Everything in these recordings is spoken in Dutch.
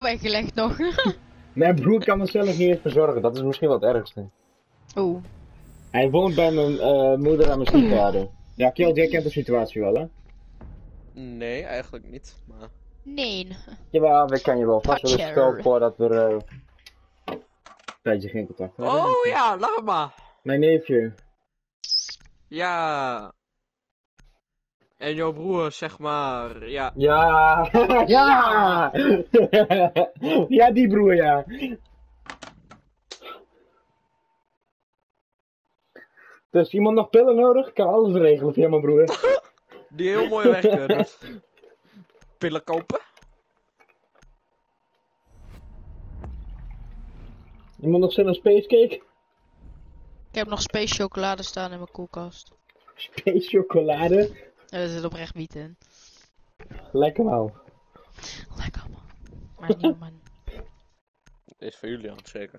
weggelegd nog. Mijn broer kan mezelf niet eens verzorgen, dat is misschien wel het ergste. Oeh. Hij woont bij mijn moeder en mijn stiefvader. Ja, Kjeld, jij kent de situatie wel, hè? Nee, eigenlijk niet. Maar... Nee. Jawel, we kennen je wel vast wel eens Patcher. verteld voordat we een tijdje geen contact hadden. Oh ja, laat maar. Mijn neefje. Ja. En jouw broer, zeg maar, ja. Ja, ja! Ja, die broer, ja. Dus iemand nog pillen nodig? Ik kan alles regelen via mijn broer. Die heel mooi weg kunnen. Pillen kopen? Iemand nog zin in spacecake? Ik heb nog space chocolade staan in mijn koelkast. Space chocolade? Er zit oprecht wiet in. Lekker man. Lekker man. Maar niet man. Is voor jullie aan zeker.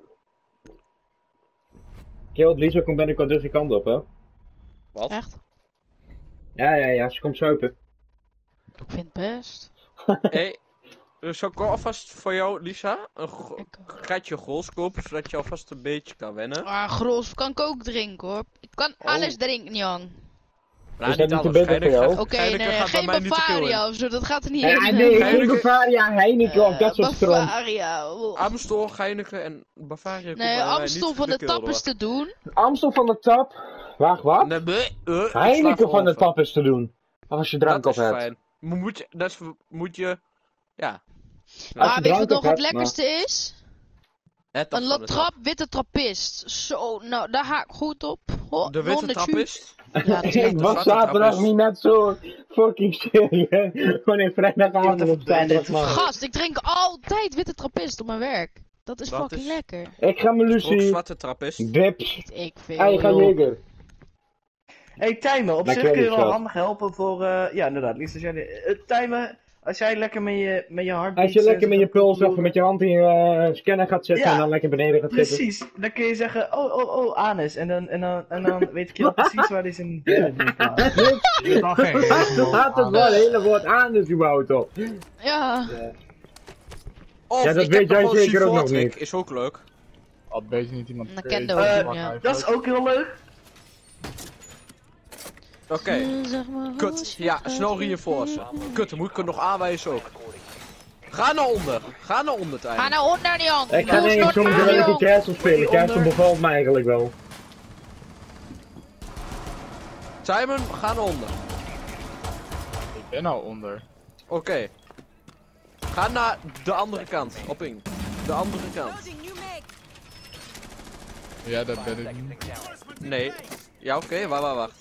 Kjeld, Lisa komt binnenkort dus die kant op, hè? Wat? Echt? Ja, ze komt zuipen. Ik vind het best. Hé, zou ik alvast voor jou, Lisa, een kratje grols kopen, zodat je alvast een beetje kan wennen? Ah, gros kan ik ook drinken hoor. Ik kan alles drinken, jong. Nou, Is dat niet niet te alles. bitter voor jou? Oké, Geineke nee, gaat bij geen mij niet te veel in. Bavaria of zo, dat gaat er niet Ja, in. nee, geen Heineken. Bavaria, Heineken of dat soort stroom. Bavaria. Amstel, Geineke en Bavaria komt Nee, bij mij Amstel niet van de keel tap is te doen. Amstel van de tap. Wacht, wat? Nee, Heineken van de tap is te doen. Als je drank Dat op is hebt. fijn. Maar moet je, ja. Maar weet je drank wat nog op het hebt, lekkerste is? Het tap Een van de latrap witte trappist. Zo, nou, daar ga ik goed op. Ho, De witte non de trappist? Ja, dat is Ik lekker. was zwarte zaterdag trap is- niet net zo fucking serieus. Gewoon in vrijdagavond Iemand op zaterdag. even Gast, ik drink altijd witte trappist op mijn werk. Dat is Dat fucking is- lekker. Ik ga mijn Ook Lucie, zwarte trappist. dips, Ik vind eigen joh. Jager. Hey, timen. Op Dank zich je kun je wel, wel schat. handig helpen voor... ja, inderdaad. Liefst als jij... timen, als jij lekker met je hart... Als je lekker met je puls even met je hand in je scanner gaat zitten Ja, en dan lekker beneden gaat zitten. Precies. Dan kun je zeggen, oh, anus. En dan weet ik je precies waar die zijn billen in plaatst. Ik kan geen Laat het wel het hele woord aan dus überhaupt op. Ja. Of Ja, dat ik weet heb jij nog wel zeker ook nog C4 trick, niet. is ook leuk. Al weet je niet iemand. Dat kende we ook, ja. Dat is ook heel leuk. Oké. Zeg maar, Kut, ja, snel reinforcen. Kut, dan moet ik er nog aanwijzen ook. Ga naar onder, Ga Tijn. naar onder, jong. Ik ga denk ik soms wel een Castle spelen. Castle bevalt me eigenlijk wel. Simon, ga naar onder. Ik ben al onder. Oké. Ga naar de andere kant, op in. De andere kant. Ja, dat ben ik niet. Nee. Ja, oké, wacht.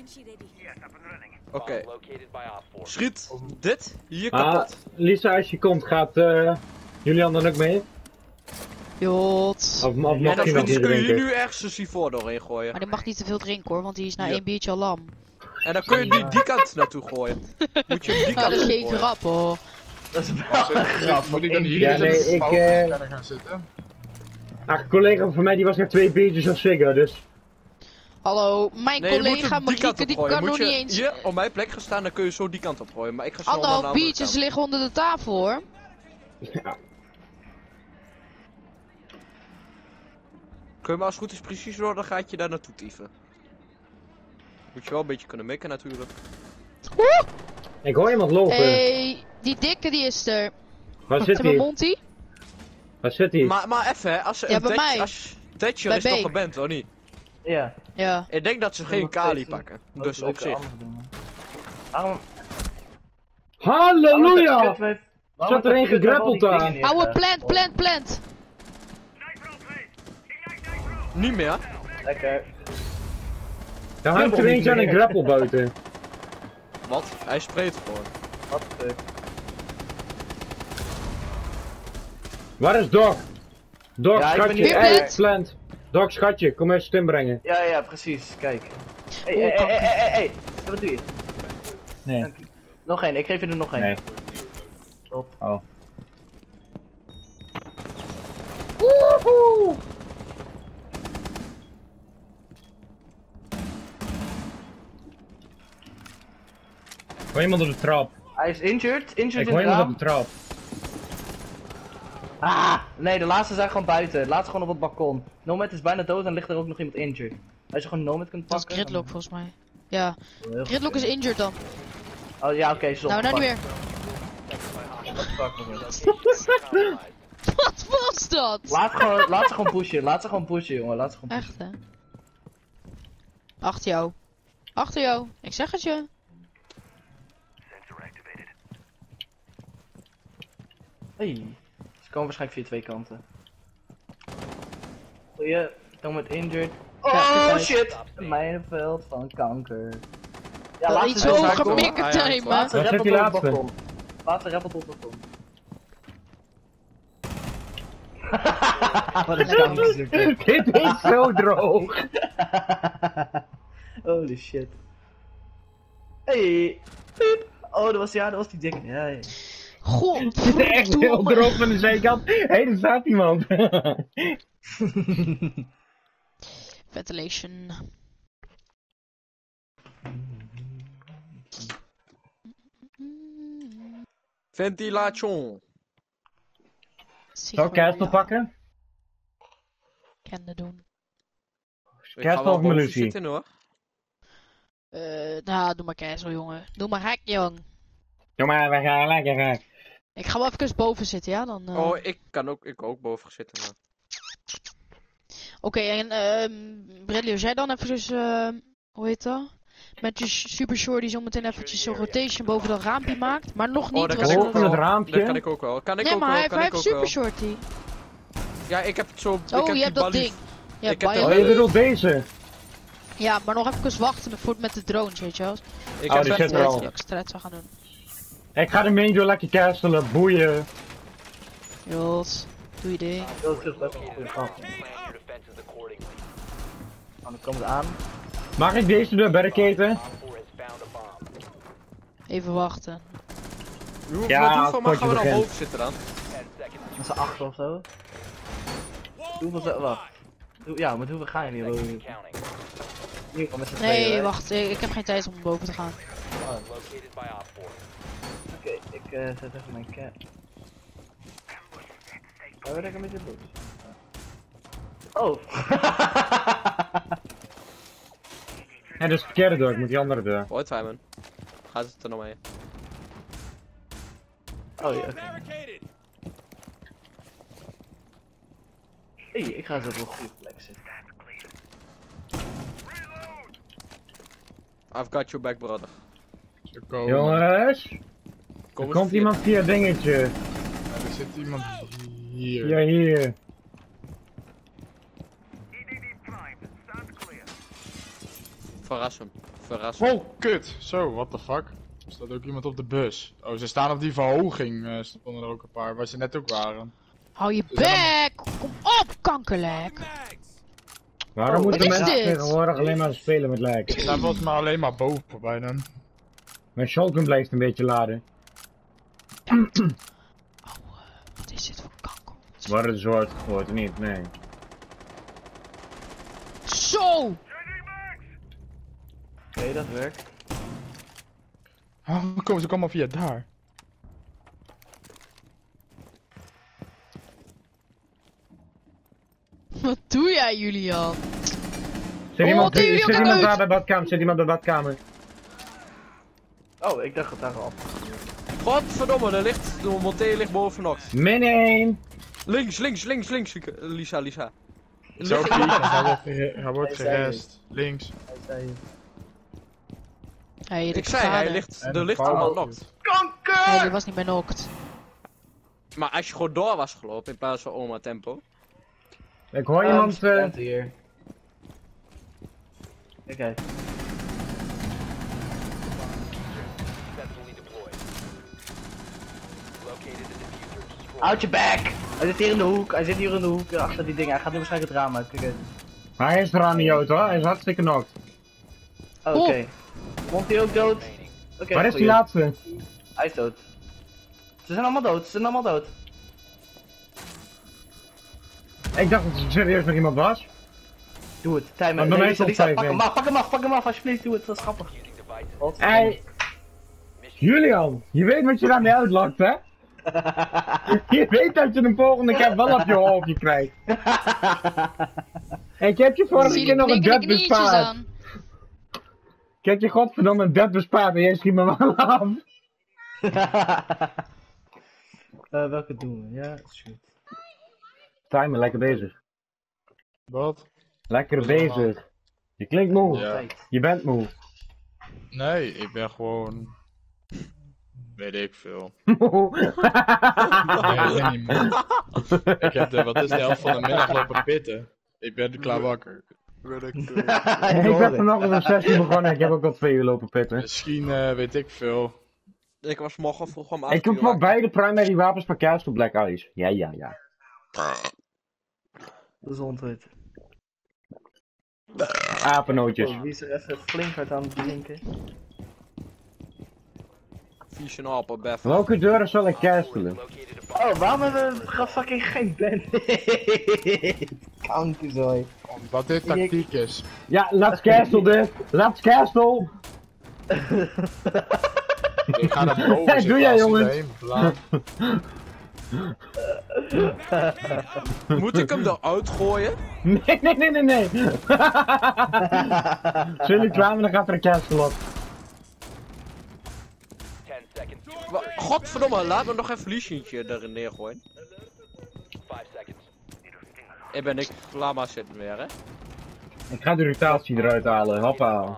Oké. Schiet dit hier kapot. Lisa, als je komt, gaat Julian dan ook mee? Jot. Of En mag dan je nog kun niet je drinken? nu ergens een C4 doorheen gooien. Maar die mag niet te veel drinken hoor, want die is na Ja. 1 biertje al lam. En dan kun je die kant naartoe gooien. Moet je hem die Ja, kant dat is naartoe geen gooien. grap hoor. Dat is wel een grap. Moet ik dan hier Ja, in nee, de ik, pauze gaan zitten? Een collega van mij die was net 2 biertjes of Sigga, dus... Hallo, mijn Nee, je moet collega hem die kant Marieke, op die gooien. kan Moet nog je niet eens... hier op mijn plek gaan staan, dan kun je zo die kant op gooien. Maar ik ga zo naar de Anderhalf andere biertjes kant. liggen onder de tafel hoor. Ja. Kun je maar als het goed is precies door, dan gaat je daar naartoe tieven. Moet je wel een beetje kunnen mikken natuurlijk. Woe! Ik hoor iemand lopen. Hey, die dikke die is er. Waar Zeg zit maar hij? Monty? Waar zit hij? Maar even hè, als ze Ja, een bij mij. Thatcher Bij is toch B. geband, hoor niet? Ja. Ja. Ik denk dat ze geen Kali pakken. Dus op zich. Waarom... Halleluja! Waarom Zat er een gegrappeld aan? Oude plant. Niet meer. Lekker. Daar hangt er eentje aan een grappel buiten. Wat? Hij spreekt gewoon. Wat de fuck. Waar is Doc? Doc, Ja, ik ben schatje, hier. hey, Plant. Doc, schatje, kom even stem brengen. Ja, precies. Kijk. Hey. Wat doe je? Nee. Dank je. Nog één, ik geef je er nog één. Nee. Stop. Oh. Woehoe! Ik hoor iemand op de trap. Hij is injured. Ik Injured in hoor het iemand op raam. de trap. Ah, nee, de laatste zijn gewoon buiten. De laatste gewoon op het balkon. Nomad is bijna dood en ligt er ook nog iemand injured. Als je gewoon Nomad kunt Dat is pakken. Gridlock volgens mij. Ja, dan- Heel Gridlock is goed. injured dan. Oh ja, oké, ze is Nou, niet meer. Wat was dat? Laat ze gewoon pushen, jongen. Laat ze gewoon pushen. Echt hè? Achter jou. Achter jou. Ik zeg het je. Hey. Ze komen waarschijnlijk via twee kanten. Goeie, Nomad injured. Oh kijk. shit! Mijn veld van kanker. Ja, Dat laatste niet rap zo zaak, hoor. gemikkerd Ah, ja, timen. Laatste Waar zit rappelt die op het laatste? balkon. Laatste rappelt op het balkon. Wat een kanker. Dit is zo droog. Holy shit. Hey. Piep. Oh, dat was die dikke. Ja, ja. God, Het is echt heel droog van de zijkant. Hé, er staat iemand. Ventilation. Ventilation. Zal ik Castle pakken? Kende doen. Ik Castle ga wel of boven Melusi? zitten hoor. Nou, doe maar Castle, jongen. Doe maar hek, jong. Doe maar, we gaan lekker raak. Ik ga wel even boven zitten, ja? Dan, Oh, ik ook boven zitten. Maar. Oké, en Bradley, als jij dan eventjes, hoe heet dat? Met je super short die zometeen eventjes zo'n rotation boven dat raampje maakt. Maar nog niet, dat want kan ik Boven ook het wel. raampje? Dat kan ik ook wel. Kan ik nee, ook maar wel. hij Kan ik heeft ook super wel. shorty. Ja, ik heb het zo. ik Oh, heb je die hebt dat balie- ding. Ja, ik heb bio- Oh, je bedoelt deze? Ja, maar nog even wachten met de drones, weet je wel. Ik Oh, heb die echt zit er al. Dat ik stret zou gaan doen. Ik ga de main door lekker castelen, boeien. Jos, doe je ding. Dat is best wel goed. Dan komen ze aan. Mag ik deze door barricaden? Even wachten. Met Ja, hoeveel mag potje gaan we dan begint. boven zitten dan? Met z'n achter of zo. Hoeveel ze. Wacht. Ja, met hoeveel ga je niet? Hier, met z'n tweeën, Nee, hè? wacht, ik heb geen tijd om boven te gaan. Oké, ik zet even mijn cat. Oh, wat ik een beetje boos. Oh! Ja, dat is de verkeerde deur, ik moet die andere deur. Hoi Simon. Gaat het er nog mee? Oh ja, oké. Hey, ik ga eens op een goede plek zitten. I've got your back brother. Ze komen. Jongens, er Kom eens komt via- iemand via dingetje. Ja, er zit iemand hier. Ja, hier. Verras hem. Verras hem. Oh, kut! Zo, what the fuck? Er staat ook iemand op de bus. Oh, ze staan op die verhoging, stonden er ook een paar, waar ze net ook waren. Hou je Is er bek! Kom op, kankerlek! Waarom Oh, moeten wat is mensen dit? tegenwoordig alleen maar spelen met lijken? Ze zijn volgens mij alleen maar boven bij hem. Mijn shotgun blijft een beetje laden. Wat is dit voor kanker? Worden de soort gegooid of niet? Nee. Zo! Oké, dat werkt. Oh, ze komen via daar. Wat doe jij, Julian? Zit iemand, die zit jongen iemand uit. daar bij de badkamer? Zit iemand bij de badkamer? Oh, ik dacht het daar al. Godverdomme, de monté ligt bovenop. Min 1! Links, Lisa. Zo, Ligt- hij wordt Hij zei gerest. Links. Hij zei... Hey, Ik zei, er ligt Paul. iemand knokt. Nee, die was niet bij knokt. Maar als je gewoon door was gelopen in plaats van oma tempo. Ik hoor iemand. Stand hier. Kijk uit. Houd je back! Hij zit hier in de hoek, achter die dingen. Hij gaat nu waarschijnlijk het raam uit, kijk uit. Hij is eraan niet hoor, hij is hartstikke knokt. Oh, oké. Komt hij ook dood? Oké, Waar is die goeie. laatste? Hij is dood. Ze zijn allemaal dood, Ik dacht dat er serieus nog iemand was. Doe het, timer. Maar bij mij Lisa, komt Lisa, vijf pak in. hem af, alsjeblieft, doe het, dat is grappig. Wat? Hey. Julian, je weet wat je daarmee uitlakt hè? Je weet dat je de volgende keer wel op je hoofdje krijgt. En ik heb je vorige Zie keer die nog een dead knikkende bespaard. aan. Ik heb je godverdomme een dead bespaard en jij schiet me wel af. Welke doen we? Ja, shoot. Timer, lekker bezig. Wat? Lekker Wat is er aan? bezig. Je klinkt moe. Ja. Je bent moe. Nee, ik ben gewoon... Weet ik veel. Moe. Nee, ik ben niet moe. Ik heb de, wat is de helft van de middag lopen pitten. Ik ben klaar wakker. Ik ben vanochtend om 6 uur begonnen. Ik heb ook al 2 uur lopen pitten. Misschien weet ik veel. Ik was morgen vroeg om 8 Ik heb uur voor wakker. beide primary wapens per kaas voor Black Ice. Ja. Gezondheid. Apennootjes. Oh, wie is er even flink hard aan het drinken? Vies en appel, Beth. Welke deuren zal ik castelen? Oh, waarom hebben we fucking geen bandit? Kankerzooi. Wat dit tactiek is. Ja, let's castle dit. Let's castle. Ik ga naar boven Doe zitten jij, als jongens. iedereen plaat. Moet ik hem eruit gooien? Nee. Zullen kwamen, dan gaat er een castle op. Godverdomme, laat me nog even Liesjentje erin neergooien. Ik laat maar zitten weer, hè. Ik ga de rotatie eruit halen. Hoppa.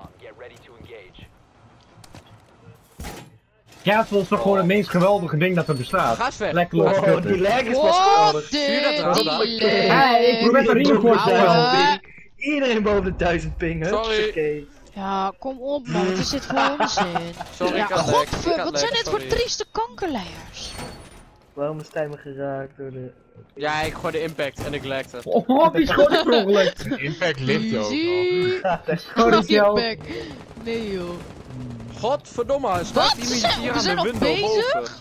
Castle is toch gewoon het meest geweldige ding dat er bestaat. Ga eens weg. Lekker Oh, los. die lag is pas What geweldig. Zie je dat the trouwens? delay? Hey, ik probeer de reinforce te Ouwe. houden. Iedereen boven de 1000 ping, Sorry. Oké. Ja, kom op man, wat is dit voor onzin? Sorry, Ja, ik had lag. Ik godver, had wat lag, zijn dit voor sorry. trieste kankerleiers? Waarom is Tijmen geraakt door de... Ja, ik gooi de impact en ik lekte. Oh, die schoot ik ongeluk. Impact ligt ook. Easy. Sorry, Kjell. Back. Nee joh. Godverdomme, staat Wat? die hier We aan zijn de nog window bezig? boven.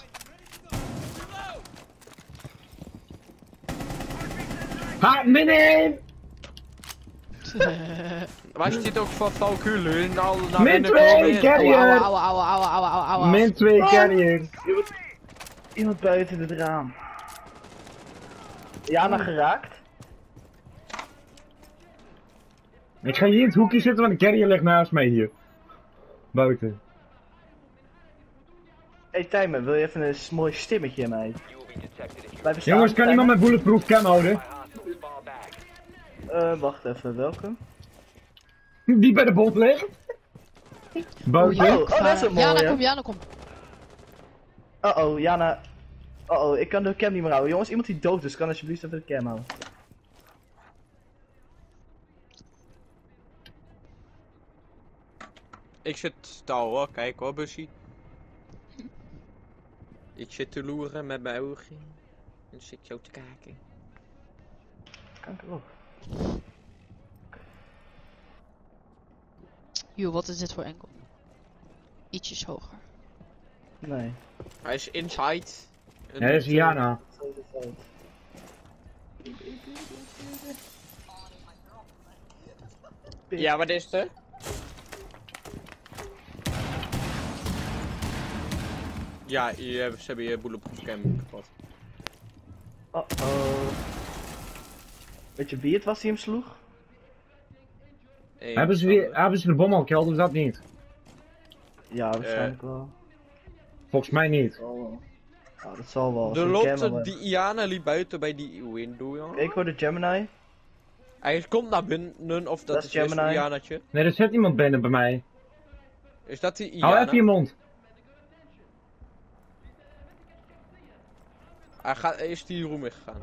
Ha, min Waar zit ook voor flauwekulen? Al naar Min binnen 2, komen in. carrier. Auwe. Min 2 carrier. Iemand buiten het raam. Jana geraakt. Ik ga hier in het hoekje zitten, want de carrier ligt naast mij hier. Buiten. Hey Tijmen, wil je even een mooi stimmetje aan mij? Blijf staan, Jongens, kan iemand mijn bulletproof cam houden? Wacht even, welke? Die bij de bom ligt? Buiten. Oh, dat is een mooie. Jana, kom. Oh, Jana. Oh, ik kan de cam niet meer houden. Jongens, iemand die dood is, kan alsjeblieft even de cam houden. Ik zit stil hoor, kijk hoor, bussie. Ik zit te loeren met mijn ogen. En zit jou te kijken. Kanker op. Joh, wat is dit voor enkel? Ietsjes hoger. Nee. Hij is inside. En Ja, dat is Jana. Zo is het fout. Ja, wat is het? Ja, ze hebben je bulletproof cam kapot. Oh. Weet je wie het was die hem sloeg? Hebben ze de bom al gekeld of dat niet? Ja, waarschijnlijk wel. Volgens mij niet. Oh, dat zal wel. De Zo'n loopt cam wel. die Iana liep buiten bij die window, jongen. Ik hoor de Gemini. Hij komt naar binnen, of dat Dat is is Gemini. een Ianatje. Nee, er zit iemand binnen bij mij. Is dat die Hou Iana? even je mond. Hij is die room ingegaan.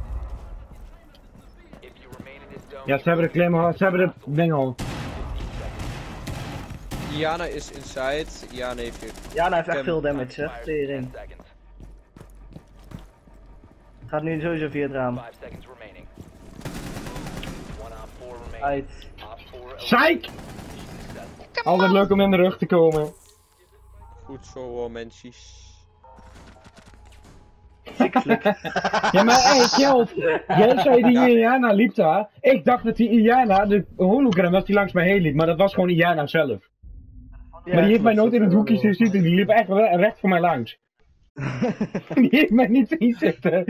Ja, ze hebben de claim, ze hebben de ding al. Iana is inside. Iana heeft hier. Jana heeft echt Cam. veel damage, hè? Tering. Gaat nu sowieso via het raam. Uit. Psych! Altijd leuk om in de rug te komen. Goed zo hoor, mensjes. Ja, maar hey, Kjeld, jij zei die Iana liep daar. Ik dacht dat die Iana de hologram was die langs mij heen liep, maar dat was gewoon Iana zelf. Maar die heeft mij nooit in het hoekje gezien, die liep echt recht voor mij langs. Die heeft mij niet zien zitten.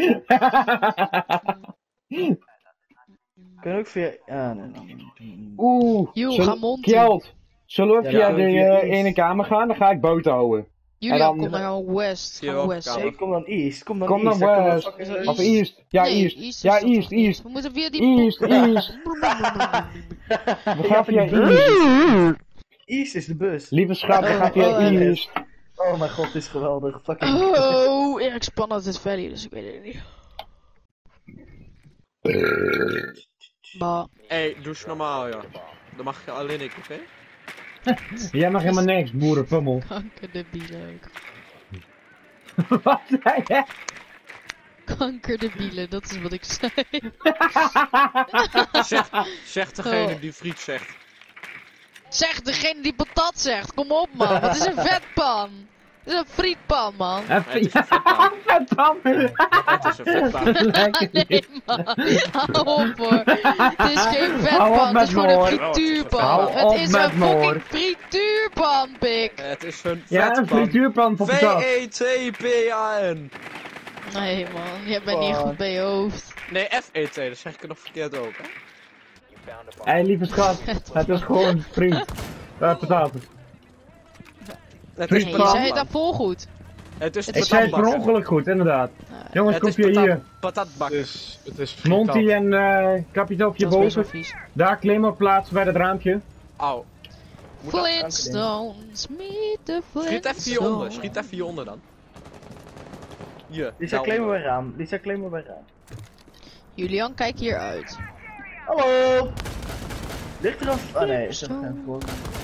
Kun je ook via... nee. Oeh. Ga Monty. Kjeld. Zullen we via Ja, de via ene kamer gaan? Dan ga ik boot houden. Julian, dan- kom naar West. Zie je Ga wel, West. kamer. Nee, kom dan East. Kom dan Kom East. dan Dan kunnen we West. fucking- Of East. Ja, Nee, East. is Ja, toch East, niet? East. We moeten via die... East, East. We gaan via East. East is de bus. Lieve schat, we gaan via East. Oh mijn god, dit is geweldig. Fucking... Oh, erg spannend het valley, dus ik weet het niet. Maar, Hé, doe eens normaal, ja. Dan mag je alleen ik, oké? Jij mag helemaal niks, boerenpummel. kankerdebielen. Wat zei je? Kankerdebielen, dat is wat ik zei. Zeg degene Oh. die friet zegt. Zeg, degene die patat zegt, kom op man, wat is een vetpan? Het is een frietpan man. Het is een vetpan. Vetpan. Het is een vetpan. Lekker Nee niet. man, hou op hoor. Het is geen Hou op vetpan, het met is gewoon een Noor. frituurpan. Hou Het op is met een Noor. fucking frituurpan, pik. Het is een Ja, een vetpan. frituurpan voor patat. V-E-T-P-A-N. Nee man, jij bent niet goed bij je hoofd. Nee, F-E-T, dat zeg ik er nog verkeerd ook, hè? Hé, lieve schat. Het is gewoon friet. Pataten. Het Friet is Nee, je pan. zei het patatbak. daarvoor goed. Het is Ik zei het per patatbak. ongeluk goed, inderdaad. Jongens, Het kom is je hier. patatbak. Het is Monty en kapiteeltje Dat is best wel boven. vies. Daar klimmen plaatsen bij het raampje. Auw. Moet dat- Flintstones, meet the Schiet even hieronder, Flintstones. schiet even hieronder dan. Hier. Lisa, claimen bij raam. Lisa, claimen bij raam. Julian, kijk hier uit. Hallo! Ligt er een... Oh nee, is er geen voor.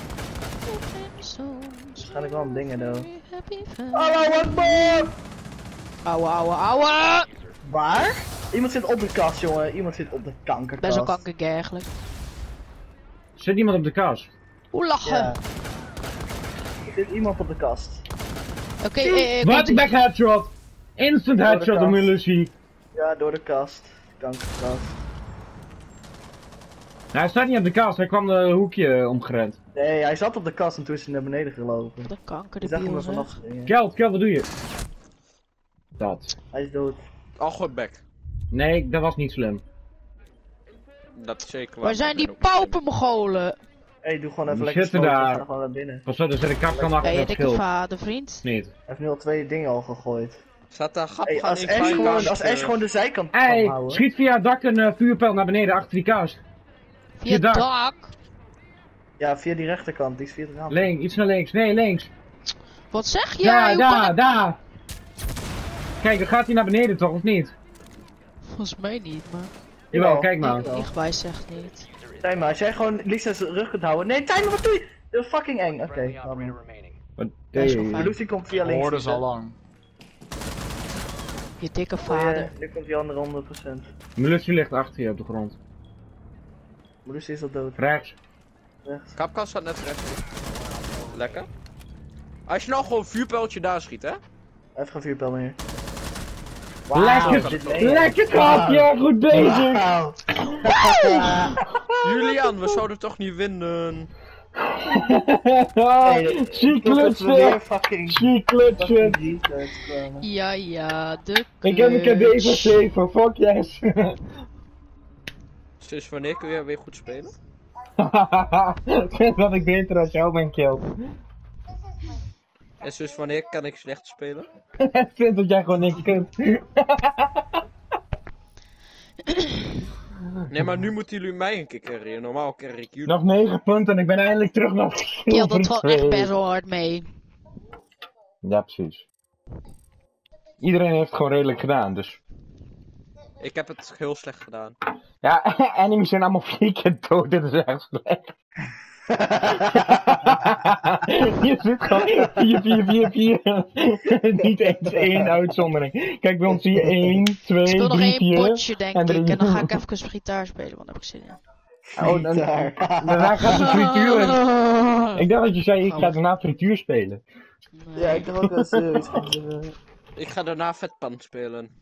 Waarschijnlijk wel een ding in Hallo, wat boy! Ouwe, ouwe, ouwe! Waar? Iemand zit op de kast, jongen. Iemand zit op de kankerkast. Best wel kanker eigenlijk. Zit iemand op de kast? Hoe lachen? Ja. Er zit iemand op de kast. Oké, Wat? Ik ben headshot! Instant Door de headshot kast. om illusie. Ja, door de kast. Kankerkast. Nou, hij staat niet op de kast, hij kwam de hoekje omgerend. Nee, hij zat op de kast en toen is hij naar beneden gelopen. de kanker, Ik de zag hem er biel vanaf zeg. springen. Kjeld, wat doe je? Dat. Hij is dood. Al goed back. Nee, dat was niet slim. Dat is zeker Waar zijn die paupermogolen? Hey, doe gewoon even Die lekker zitten smoken, daar. ga gewoon naar binnen. Pas op, er zit een kapkan achter Ben je dat dikke schild. vader, vriend? Niet. Hij heeft nu al 2 dingen al gegooid. Staat daar grap Hey, gaan als in Ash klein gewoon, kastje. als Ash gewoon de zijkant kan Hey, houden. schiet via het dak een vuurpijl naar beneden achter die kast. Via het dak. dak? Ja, via die rechterkant, die is via het raam. Links, iets naar links. Nee, links. Wat zeg je? Daar, Hoe kan daar, het- daar. Kijk, dan gaat hij naar beneden toch, of niet? Volgens mij niet, maar... Jawel, kijk maar. Jawel. Dichtbij zegt niet. Timer, als jij gewoon Lisa's rug kunt houden. Nee, Timer, wat doe je? Dat is fucking eng. Oké, Wat Dat is wel deed je? fijn. Lucy komt via Dat links. hoorden ze al zitten. lang. Je dikke Oh, vader. ja, nu komt die andere 100%. Melusje ligt achter je op de grond. Lucy is al dood. Rechts. Rechts. Kapkast staat net rechts. Lekker. Als je nou gewoon een vuurpijltje daar schiet, hè? Hij heeft geen vuurpijl meer. Lekker, dit nee. lekker grapje, goed bezig. Wauw. Julian, we zouden toch niet winnen. Zie Weer klutsen, fucking... zie klutsen. fucking retards kwamen. Ja, de Ik heb een KD van 7, fuck yes. Sinds wanneer kun je weer goed spelen? Ik vind dat ik beter als jou ben, Kjeld. En sinds wanneer kan ik slecht spelen? Ik vind dat jij gewoon niks kunt. Nee, maar nu moeten jullie mij een keer carryen. Normaal carry ik jullie. Nog 9 punten en ik ben eindelijk terug naar Ja, dat valt echt 2. best wel hard mee. Ja, precies. Iedereen heeft het gewoon redelijk gedaan, dus. Ik heb het heel slecht gedaan. Ja, enemies zijn allemaal 4 keer dood, dit is echt slecht. Je zit gewoon 4. Niet eens 1 uitzondering. Kijk, bij ons zie je 1, 2, Ik speel nog 3, één 4. potje, denk en ik. drie. En dan ga ik even gitaar spelen, want daar heb ik zin in. Oh, daarna gaat de frituur. Ik dacht dat je zei, ik ga daarna frituur spelen. Nee. Ja, ik dacht ook wel serieus. Ik ga daarna vetpan spelen.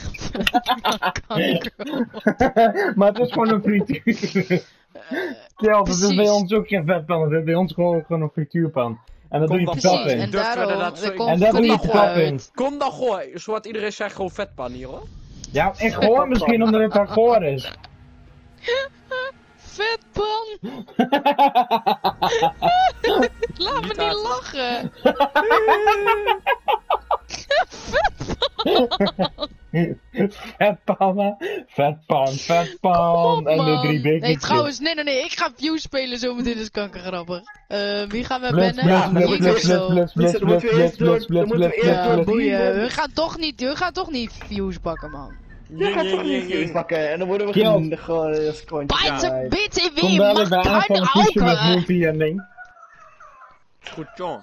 Maar het is gewoon een frituur. Kjeld, het is bij precies. ons ook geen vetpan, het is bij ons gewoon een frituurpan. En dan doe je Kom de dan kap Precies, in. en Durf je daarom... inderdaad zo- En daar doe je de kap in. Kom dan gooi. Zodat iedereen zegt gewoon vetpan hier hoor. Ja, ik hoor misschien omdat het daarvoor is. Vetpan! Laat me niet lachen! Vetpan, vetpan. En de 3 big. Nee, trouwens, nee, ik ga View spelen zometeen, dus kankergrappig. Wie gaan we Blitz, bannen? blitz, Ik blitz, of zo. blitz, blitz, blitz, blitz, blitz, blitz, blitz, Ja, blitz. boeien. We gaan toch niet Views pakken, man. Je gaat toch niet views pakken en dan worden we Kill. gewoon als kontje. Bijt bitte Kom wie dadelijk bij mag aanval keine een pushen met Augen! multi en ding. Goed jongen.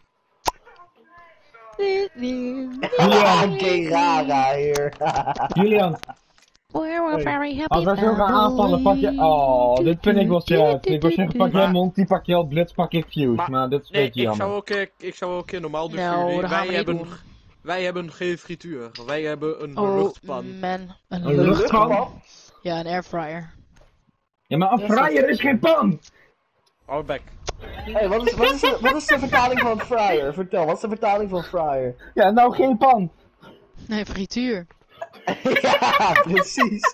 Julian, Gay rara hier. Julian, We were very happy als wij zo gaan aanvallen, pak je... Oh, dit vind ik wel chat. Ik wil zeggen, pak jij multi, pak je al blitz, pak ik fuse. Maar dit is een Nee, beetje ik zou jammer. ook een keer normaal doen Nou, voor jullie. dat gaan we niet doen. Wij hebben geen frituur. Wij hebben een Oh luchtpan. man, Een een luchtpan. luchtpan? Ja, een airfryer. Ja, maar een fryer is geen pan! Oh, back. Hey, wat is de vertaling van fryer? Vertel, wat is de vertaling van fryer? Ja, nou geen pan. Nee, frituur. Ja, precies.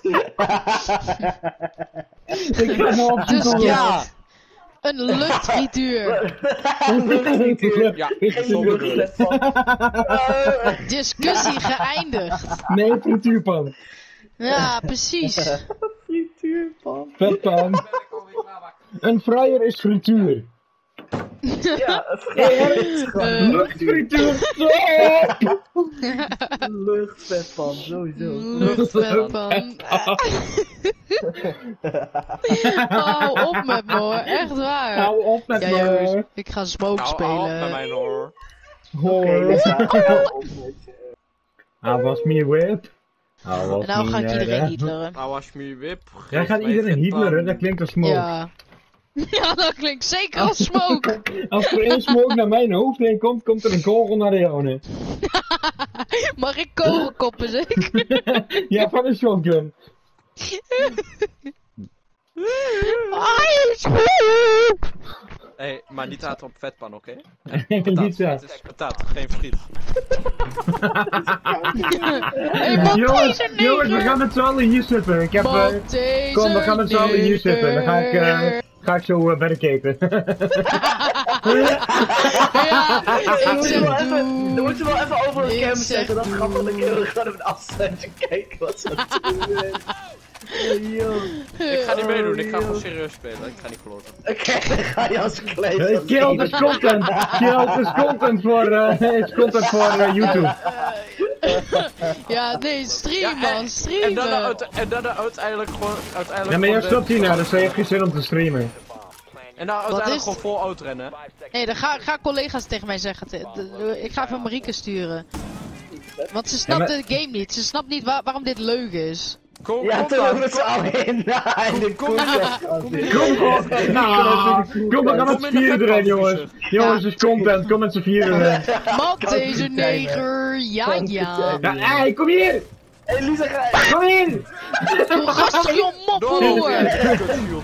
Ik ga nou op Dus Google. ja, een luchtfrituur. Ja, Geen zo bedoel ik. luchtlet van. Discussie geëindigd. Nee, frituurpan. Ja, precies. Frituurpan. Vetpan. Een fryer is frituur. Ja, fryer is gewoon Luchtfrituur. Stop! luchtvetpan, sowieso. Luchtvetpan. Hou op met me hoor, echt waar. Hou op met Ja, jongens, me. ik ga Smoke Bij spelen. mij hoor. Hoor. Ja, Hij was me whip. En nou ga ik iedereen hitleren. Nou was me whip. Jij gaat iedereen hitleren, dat klinkt als smoke. Ja. Ja, dat klinkt zeker als Smoke. Als er één smoke naar mijn hoofd heen komt, komt er een kogel naar de jouwe. Mag ik kogelkoppen zeker? Ja, van een shotgun. Hé, maar niet haat op vetpan, oké? Niet zo. Het is patat, geen friet. Hey, Jongens, we gaan met z'n allen hier zitten. Ik heb, kom, we gaan met z'n allen hier zitten. Dan ga ik zo verder kijken. Ja, ik zeg Dan doe. moet je wel even over het Ik cam zeg zetten, dat doe. gaat dan een keer gewoon op een afstandje kijken wat ze aan het doen is. Ik ga niet meedoen, ik ga gewoon serieus spelen. Ik ga niet kloten. Oké, dan ga je als klein. Kill, het is content. Kill, het is content voor YouTube. Ja, nee, stream man, En streamen. dan uiteindelijk gewoon... Ja, maar jij stopt hier nou, dus je hebt geen zin om te streamen. En dan uiteindelijk is- gewoon vol uitrennen. Nee, dan ga collega's tegen mij zeggen. Ik ga even Marieke sturen. Want ze snapt Ja, de game niet. Ze snapt niet waarom dit leuk is. Kom, Ja, kom toen dan. we met z'n allen in de Kom, Kom, we gaan met z'n vieren erin, jongens. Jongens, het is content, kom met z'n vieren erin. Mat deze neger, ja. Ja, hey, kom hier! Hé Lisa, ga Kom hier! Hoe gast je mop Door, hoor. We moeten niet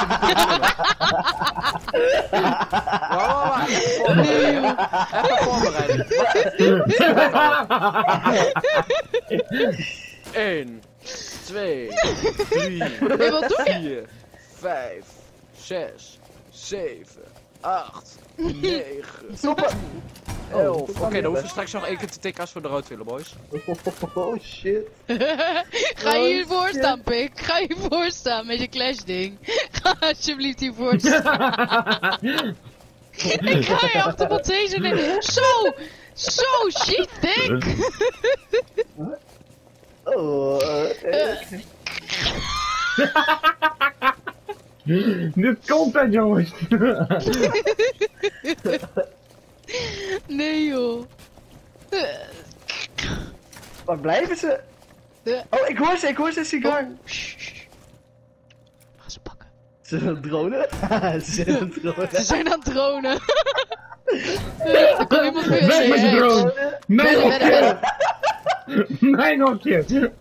Even voorbereiden. 1, 2, 3, Nee, wat doe je? 4, 5, 6, 7, 8, 9, 11. Oké, dan hoeven we straks nog één keer te tikken als we eruit willen, boys. Oh shit. Ga hiervoor staan, pik. Ga hiervoor staan met je clash ding. Ga alsjeblieft hiervoor staan. Ik ga je achter wat deze nemen. Zo, shit, dik. Oh, Dit is content, jongens. Nee joh. waar blijven ze? Oh, ik hoor ze, sigaar. Ga ze pakken. Ze zijn aan het dronen? Ze zijn aan het dronen. Ze zijn aan het dronen. Er komt iemand weer. Weg met je drone! Mijn hokje! Mijn hokje!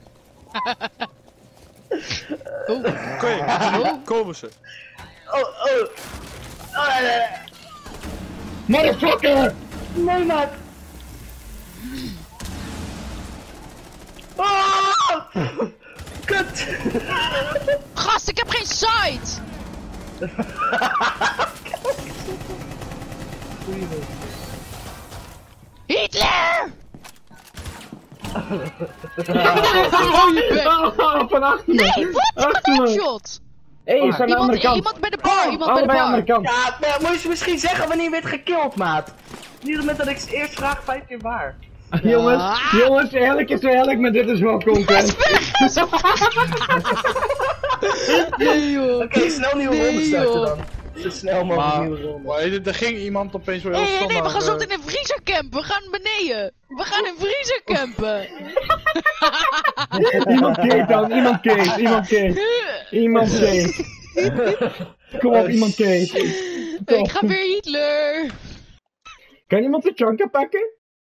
Oké, komen ze. Oh. Motherfucker! Nee, maat! Ah! Kut! Gast, ik heb geen sight! Hitler! Oh, je bek. Van achter me! Nee, wat? Achter Een me! shot! Hé, is aan de andere kant! Iemand bij de bar, iemand bij de Allebei aan de bar. andere kant! Ja, maar moet je misschien zeggen wanneer je werd gekild, maat? Niet op het moment dat ik eerst vraag 5 keer waar. Jongens, eerlijk is eerlijk, maar dit is wel content. Nee joh. Oké, snel nieuwe Nee, ronde starten joh. dan. Zo snel mogelijk Maar, nieuwe ronde. maar er ging iemand opeens wel heel Nee, snel nee, we naar, gaan zo in een vriezer campen. We gaan beneden. We gaan in vriezer campen. Iemand keek dan, iemand keek, iemand keek. Iemand keek. Kom op, iemand keek. Ik ga weer Hitler. Kan iemand de Chanka pakken?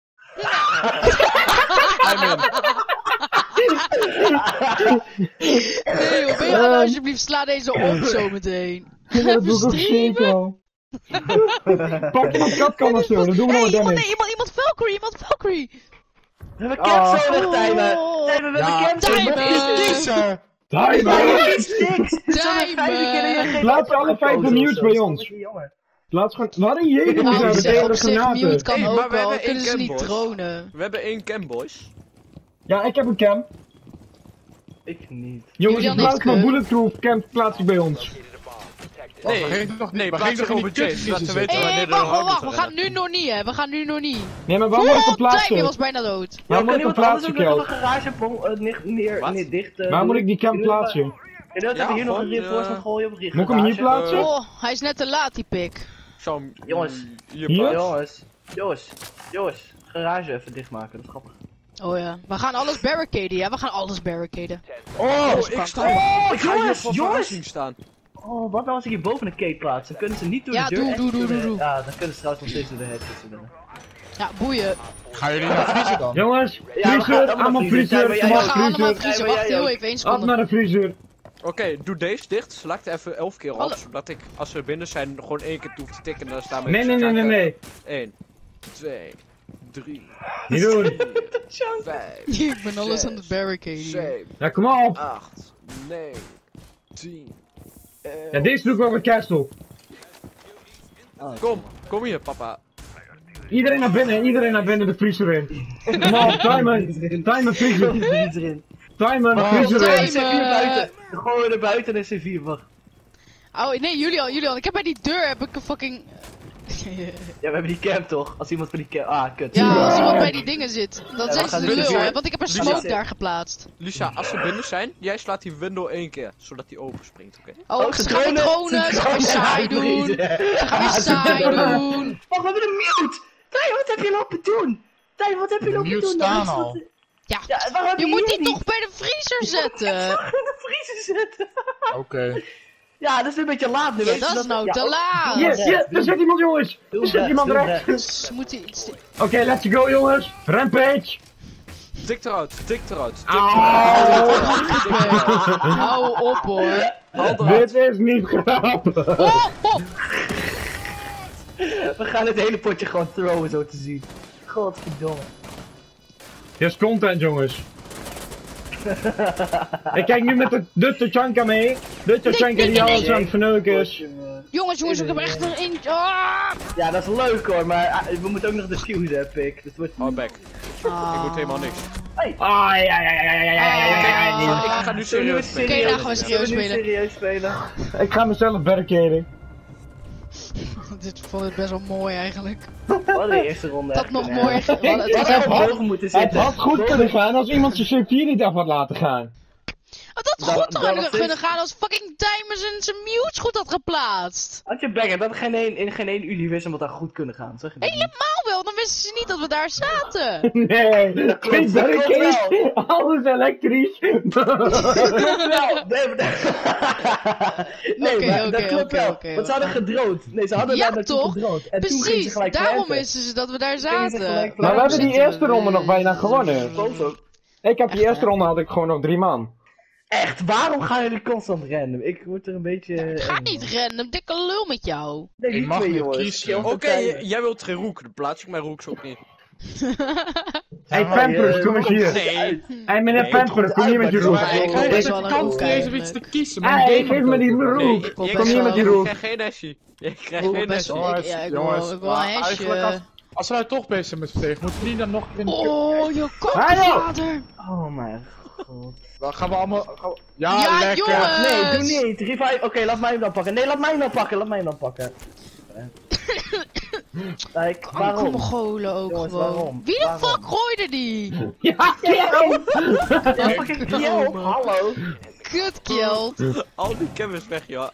Nee joh, ben je dan alsjeblieft, sla deze op zometeen. Ja, dat doe ik ook zeker al. Pak iemand katkan of zo, dan doen we nog wat damage. Iemand Valkyrie, iemand Valkyrie. We hebben camp zo weg, Tijmen. Oh. Tijmen, we hebben camp zo Tijmen. weg. Timer! Tijmen. Laat ze alle 5 mute bij ons. Laat ze gewoon... Wat een jeger Nou, zouden zeg, tegen op de zich, mute granaten. kan Hey, maar ook we wel, hebben kunnen één ze niet camp, boys. tronen. We hebben 1 cam, boys. Ja, ik heb een camp. Ik niet. Jongens, Julian in plaats heeft van ge- bulletproof camp plaats ik bij ons. Nee, we gingen nog niet- nee, we plaats gingen toch nog op niet een chase, zodat we tussen weten Hé, wanneer hey, de wacht, rounders we zijn. gaan nu nog niet hè, we gaan nu nog niet. Nee, maar waar moet ik hem Timing plaatsen? was bijna dood. Waar Ja, moet kan ik hem iemand anders plaatsen, ook nog een Kjeld? garage Wat? neer dicht? Waar moet ik die camp plaatsen? En dat Ja, we hier nog een gewoon, reinforcement gooien op de Moet ik hem hier garage? plaatsen? Oh, hij is net te laat die pik. Zo, Jongens. hier Hier? plaats. Jongens, garage even dichtmaken, dat is grappig. Oh ja, we gaan alles barricaden, ja, we gaan alles barricaden. Oh, Ik sta Oh, ik ga hier jongens, voor jongens! verrassing staan. Oh, wat nou als ik hier boven een cape plaats? Dan kunnen ze niet door Ja, de deur. doe, en doe, door doe, de- doe. Ja, dan kunnen ze trouwens nog steeds door de headsets binnen. Ja, boeien. Gaan jullie naar vriezen dan? Jongens, we gaan vriezer, allemaal allemaal vriezen. vriezer, Zijn we- We allemaal gaan allemaal vriezer. vriezen, Ja, maar wacht jij heel ook. even, 1 Af seconde. naar de vriezer. Oké, doe deze dicht. Slaak er even 11 keer op, Alle- zodat ik, als we binnen zijn, gewoon 1 keer hoef te tikken en dan staan we... Nee. 1, 2, 3, Niet doen. 5, Ik ben alles aan het barricaden. 7, Ja, kom maar op. 8, 9, 10, 11... Ja, deze doe ik wel met Castle. Kom hier, papa. Iedereen naar binnen de vriezer in. Kom op, timer vriezer. Timer, Oh, vriezer Timer. in. C4 buiten. Dan gooien we er buiten en C4, wacht. Oh nee, Julian, ik heb bij die deur heb ik een fucking... Ja, we hebben die camp toch? Als iemand van die camp... Ah, kut. Ja, als iemand bij die dingen zit, dan Ja, zijn we ze gaan de nu lul, dus- hè, want ik heb een Lisa. smoke daar geplaatst. Lisa, als ze binnen zijn, jij slaat die window 1 keer, zodat die open springt, oké? Oh, ze gaan weer dronen, ze gaan weer saai doen. Ze gaan weer saai doen. Oh, we hebben een mute! Tij, wat heb je lopen doen? Tij, wat heb je lopen mute doen? staan Nou, al. wat- Ja, Ja, waarom heb je moet hier die niet? toch bij de vriezer zetten. In de vriezer zetten. Oké. Ja, dat is een beetje laat nu. Ja, weet je, dat is nou ja, te oh, laat. Yes, er zit iemand jongens. Er zit iemand doe rechts. Dus moet hij... Oké, let's go jongens. Rampage. Tik eruit, tik eruit. Hou op hoor. Haal eruit. Dit is niet grappig. Oh, oh. We gaan het hele potje gewoon throwen, zo te zien. Godverdomme. Dit is content jongens. Ik kijk nu met de Tachanka mee. De Tachanka die alles aan het verneuken is. Jongens, ik heb echt nog eentje. Ah. Ja, dat is leuk hoor, maar we moeten ook nog de fuse hebben, pik. Dus het wordt... Hou back. Ik moet helemaal niks. Ah, ja. Ik ga nu serieus spelen. Oké, dan gaan we serieus Zullen we nu spelen. serieus spelen? Ik ga mezelf barricaderen. Dit vond ik best wel mooi eigenlijk. We hadden de eerste ronde Dat echt nog kunnen mooi. hebben. Het was Het echt had hoog moeten Het zitten. had goed kunnen gaan als iemand zijn C4 niet af had laten gaan. Het had goed kunnen gaan als fucking Timers en zijn mutes goed had geplaatst. Had je banger, dat had in geen één universum wat daar goed kunnen gaan, zeg je dat niet? Helemaal wel, dan wisten ze niet dat we daar zaten. Nee, geen klopt barricade. Alles elektrisch. Klopt wel! Nee, Oké, maar dat oké, klopt oké, wel. oké, Want ze hadden gedrood. Nee, ze hadden Ja, daar naartoe toch? gedrood. En toen gingen ze Precies, gelijk daarom planten. wisten ze dat we daar Gingen ze zaten. gelijk Maar we hebben die zitten eerste ronde nog bijna gewonnen. Foto. Ik heb die eerste ronde had ik gewoon nog 3 man. Echt, waarom gaan jullie constant random? Ik word er een beetje... Ga niet random, dikke lul met jou. Nee, Ik niet mag meer, niet jongens. kiezen. Kill Oké, partijen. jij wilt geen roek, dan plaats ik mijn roeks ook niet. Hey, Pampers, kom eens hier. Nee. Hey, meneer Nee, Pampers, kom hier met je roep. Maar ik krijg is de wel een kans roek niet eens om iets eigenlijk. te kiezen. Mijn Hey, game geef me die ook. roep. Ik wil jij best hier met wel- die roep. krijgt geen hesje. Jij krijgt Ik wil geen best hesje. wel- Jongens, ja, ik jongens, wil een maar eigenlijk hesje. als we nou toch bezig zijn met verdedigen, moeten we die dan nog in de... Oh, je Hallo! kokvader. Oh mijn god. Dan gaan we allemaal... Ja, Ja, lekker! jongen! Nee, doe niet. Revive. Oké, laat mij hem dan pakken. Nee, laat mij hem dan pakken. Laat mij hem dan pakken. Kijk, waarom? Mongolen ook Jongens, gewoon. waarom? Wie de Waarom? fuck gooide die? Ja, Ja, fucking kill. Hallo. Kutkilt. Al die cameras weg, joh.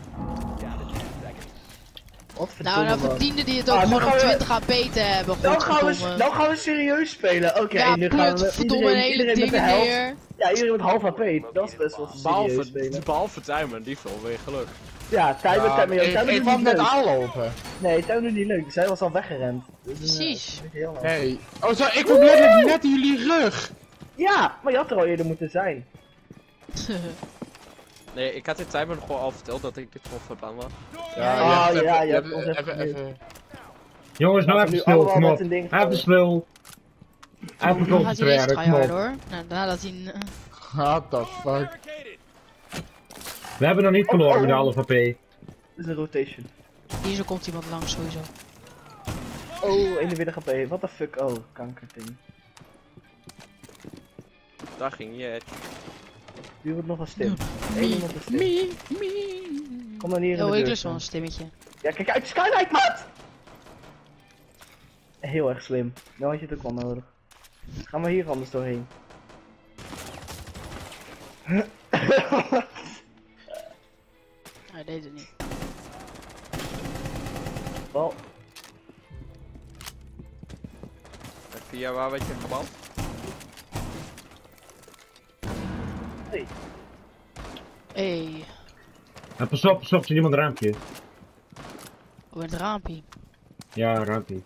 Wat Nou, dan verdiende die het ook Ah, nu gewoon om gaan we- 20 HP te hebben. Nou gaan we serieus spelen. Oké, Ja, nu gaan we verdomme een hele iedereen met de dingen helft. neer. Ja, iedereen met half HP. Dat is best wel serieus spelen. Behalve Timer, die veel weer geluk. Ja, Timer Ik doet kwam niet net leuk. aanlopen. Nee, Timer doet niet leuk. Zij was al weggerend. Dus, Precies. heel lang. Nee. Oh, zo, ik kwam letterlijk net in jullie rug. Ja, maar je had er al eerder moeten zijn. Nee, ik had dit Timer nog wel al verteld dat ik dit gewoon verbaan was. Ja, ja. je hebt Ja, even- je hebt ons even, even even... jongens, nou Laten even we nu stil, allemaal kom met op. een ding Even gooien. stil. Even Dan gaat hij eerst concentreren, kom tryhard op. hoor. Nou, daarna dat hij... What the fuck? We hebben nog niet verloren Oh, met de oh. halve HP. Dit is een rotation. Hier zo komt iemand langs sowieso. Oh, 41 HP. What the fuck? Oh, kankerding. Daar ging je. Nu wordt nog een stem. Eén iemand een stem. Me. Kom dan hier in de Oh, ik deur lust staan. wel een stemmetje. Ja, kijk uit, Skylight, maat! Heel erg slim. Nou had je het ook wel nodig. Ga maar hier anders doorheen. Hij deed het niet. Wel, Via waar werd je gebald? Hey, Nou, pas op, zit iemand een raampje. op het raampje. Ja, een raampje.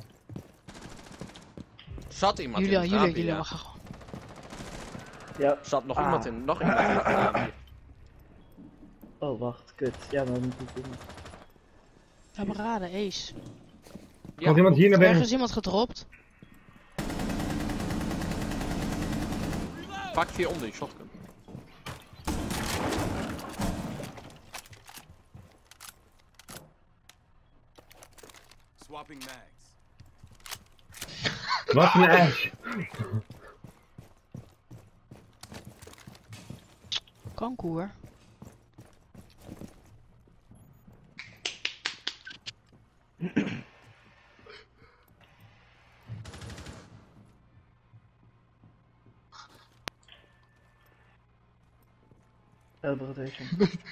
Zat iemand in Julian, het Julian, raampje, Julian, ja. mag gewoon. ja. Zat nog Ah. iemand in, nog iemand in het raampje. Oh, wacht, kut. Ja, dan moet ik doen. Kameraden, ace. Komt iemand hier naar binnen? Ergens iemand gedropt. Pak je onder die shotgun. Swapping mags. Wat een ash. Kankoer. Rotation.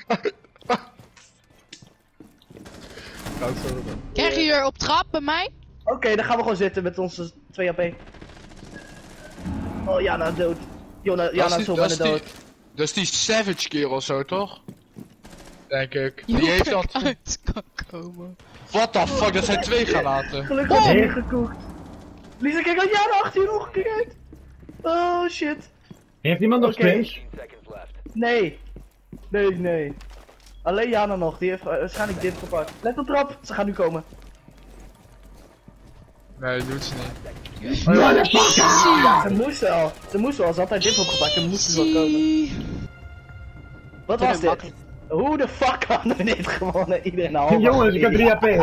Krijg je hier op trap bij mij? Oké, dan gaan we gewoon zitten met onze 2 HP. Oh, Jana is dood. Jana is zo bijna dood. Dat is die Savage kerel zo, toch? Denk ik. Die Joep heeft dat... uit kan komen. What the fuck, dat zijn 2 granaten. Gelukkig heb je niet gekoekt. Lisa, kijk uit, Jana achter je nog, kijk uit. Oh shit. Heeft iemand nog Oké. space? Nee. Nee. Alleen Jana nog, die heeft waarschijnlijk dit gepakt. Let op trap, ze gaan nu komen. Nee, dat doet ze niet. Ze moesten al, ze had haar dip opgepakt en moesten ze wel komen. Wat was dit? Hoe de fuck hadden we dit gewonnen? Iedereen al. Jongens, ik heb 3 HP.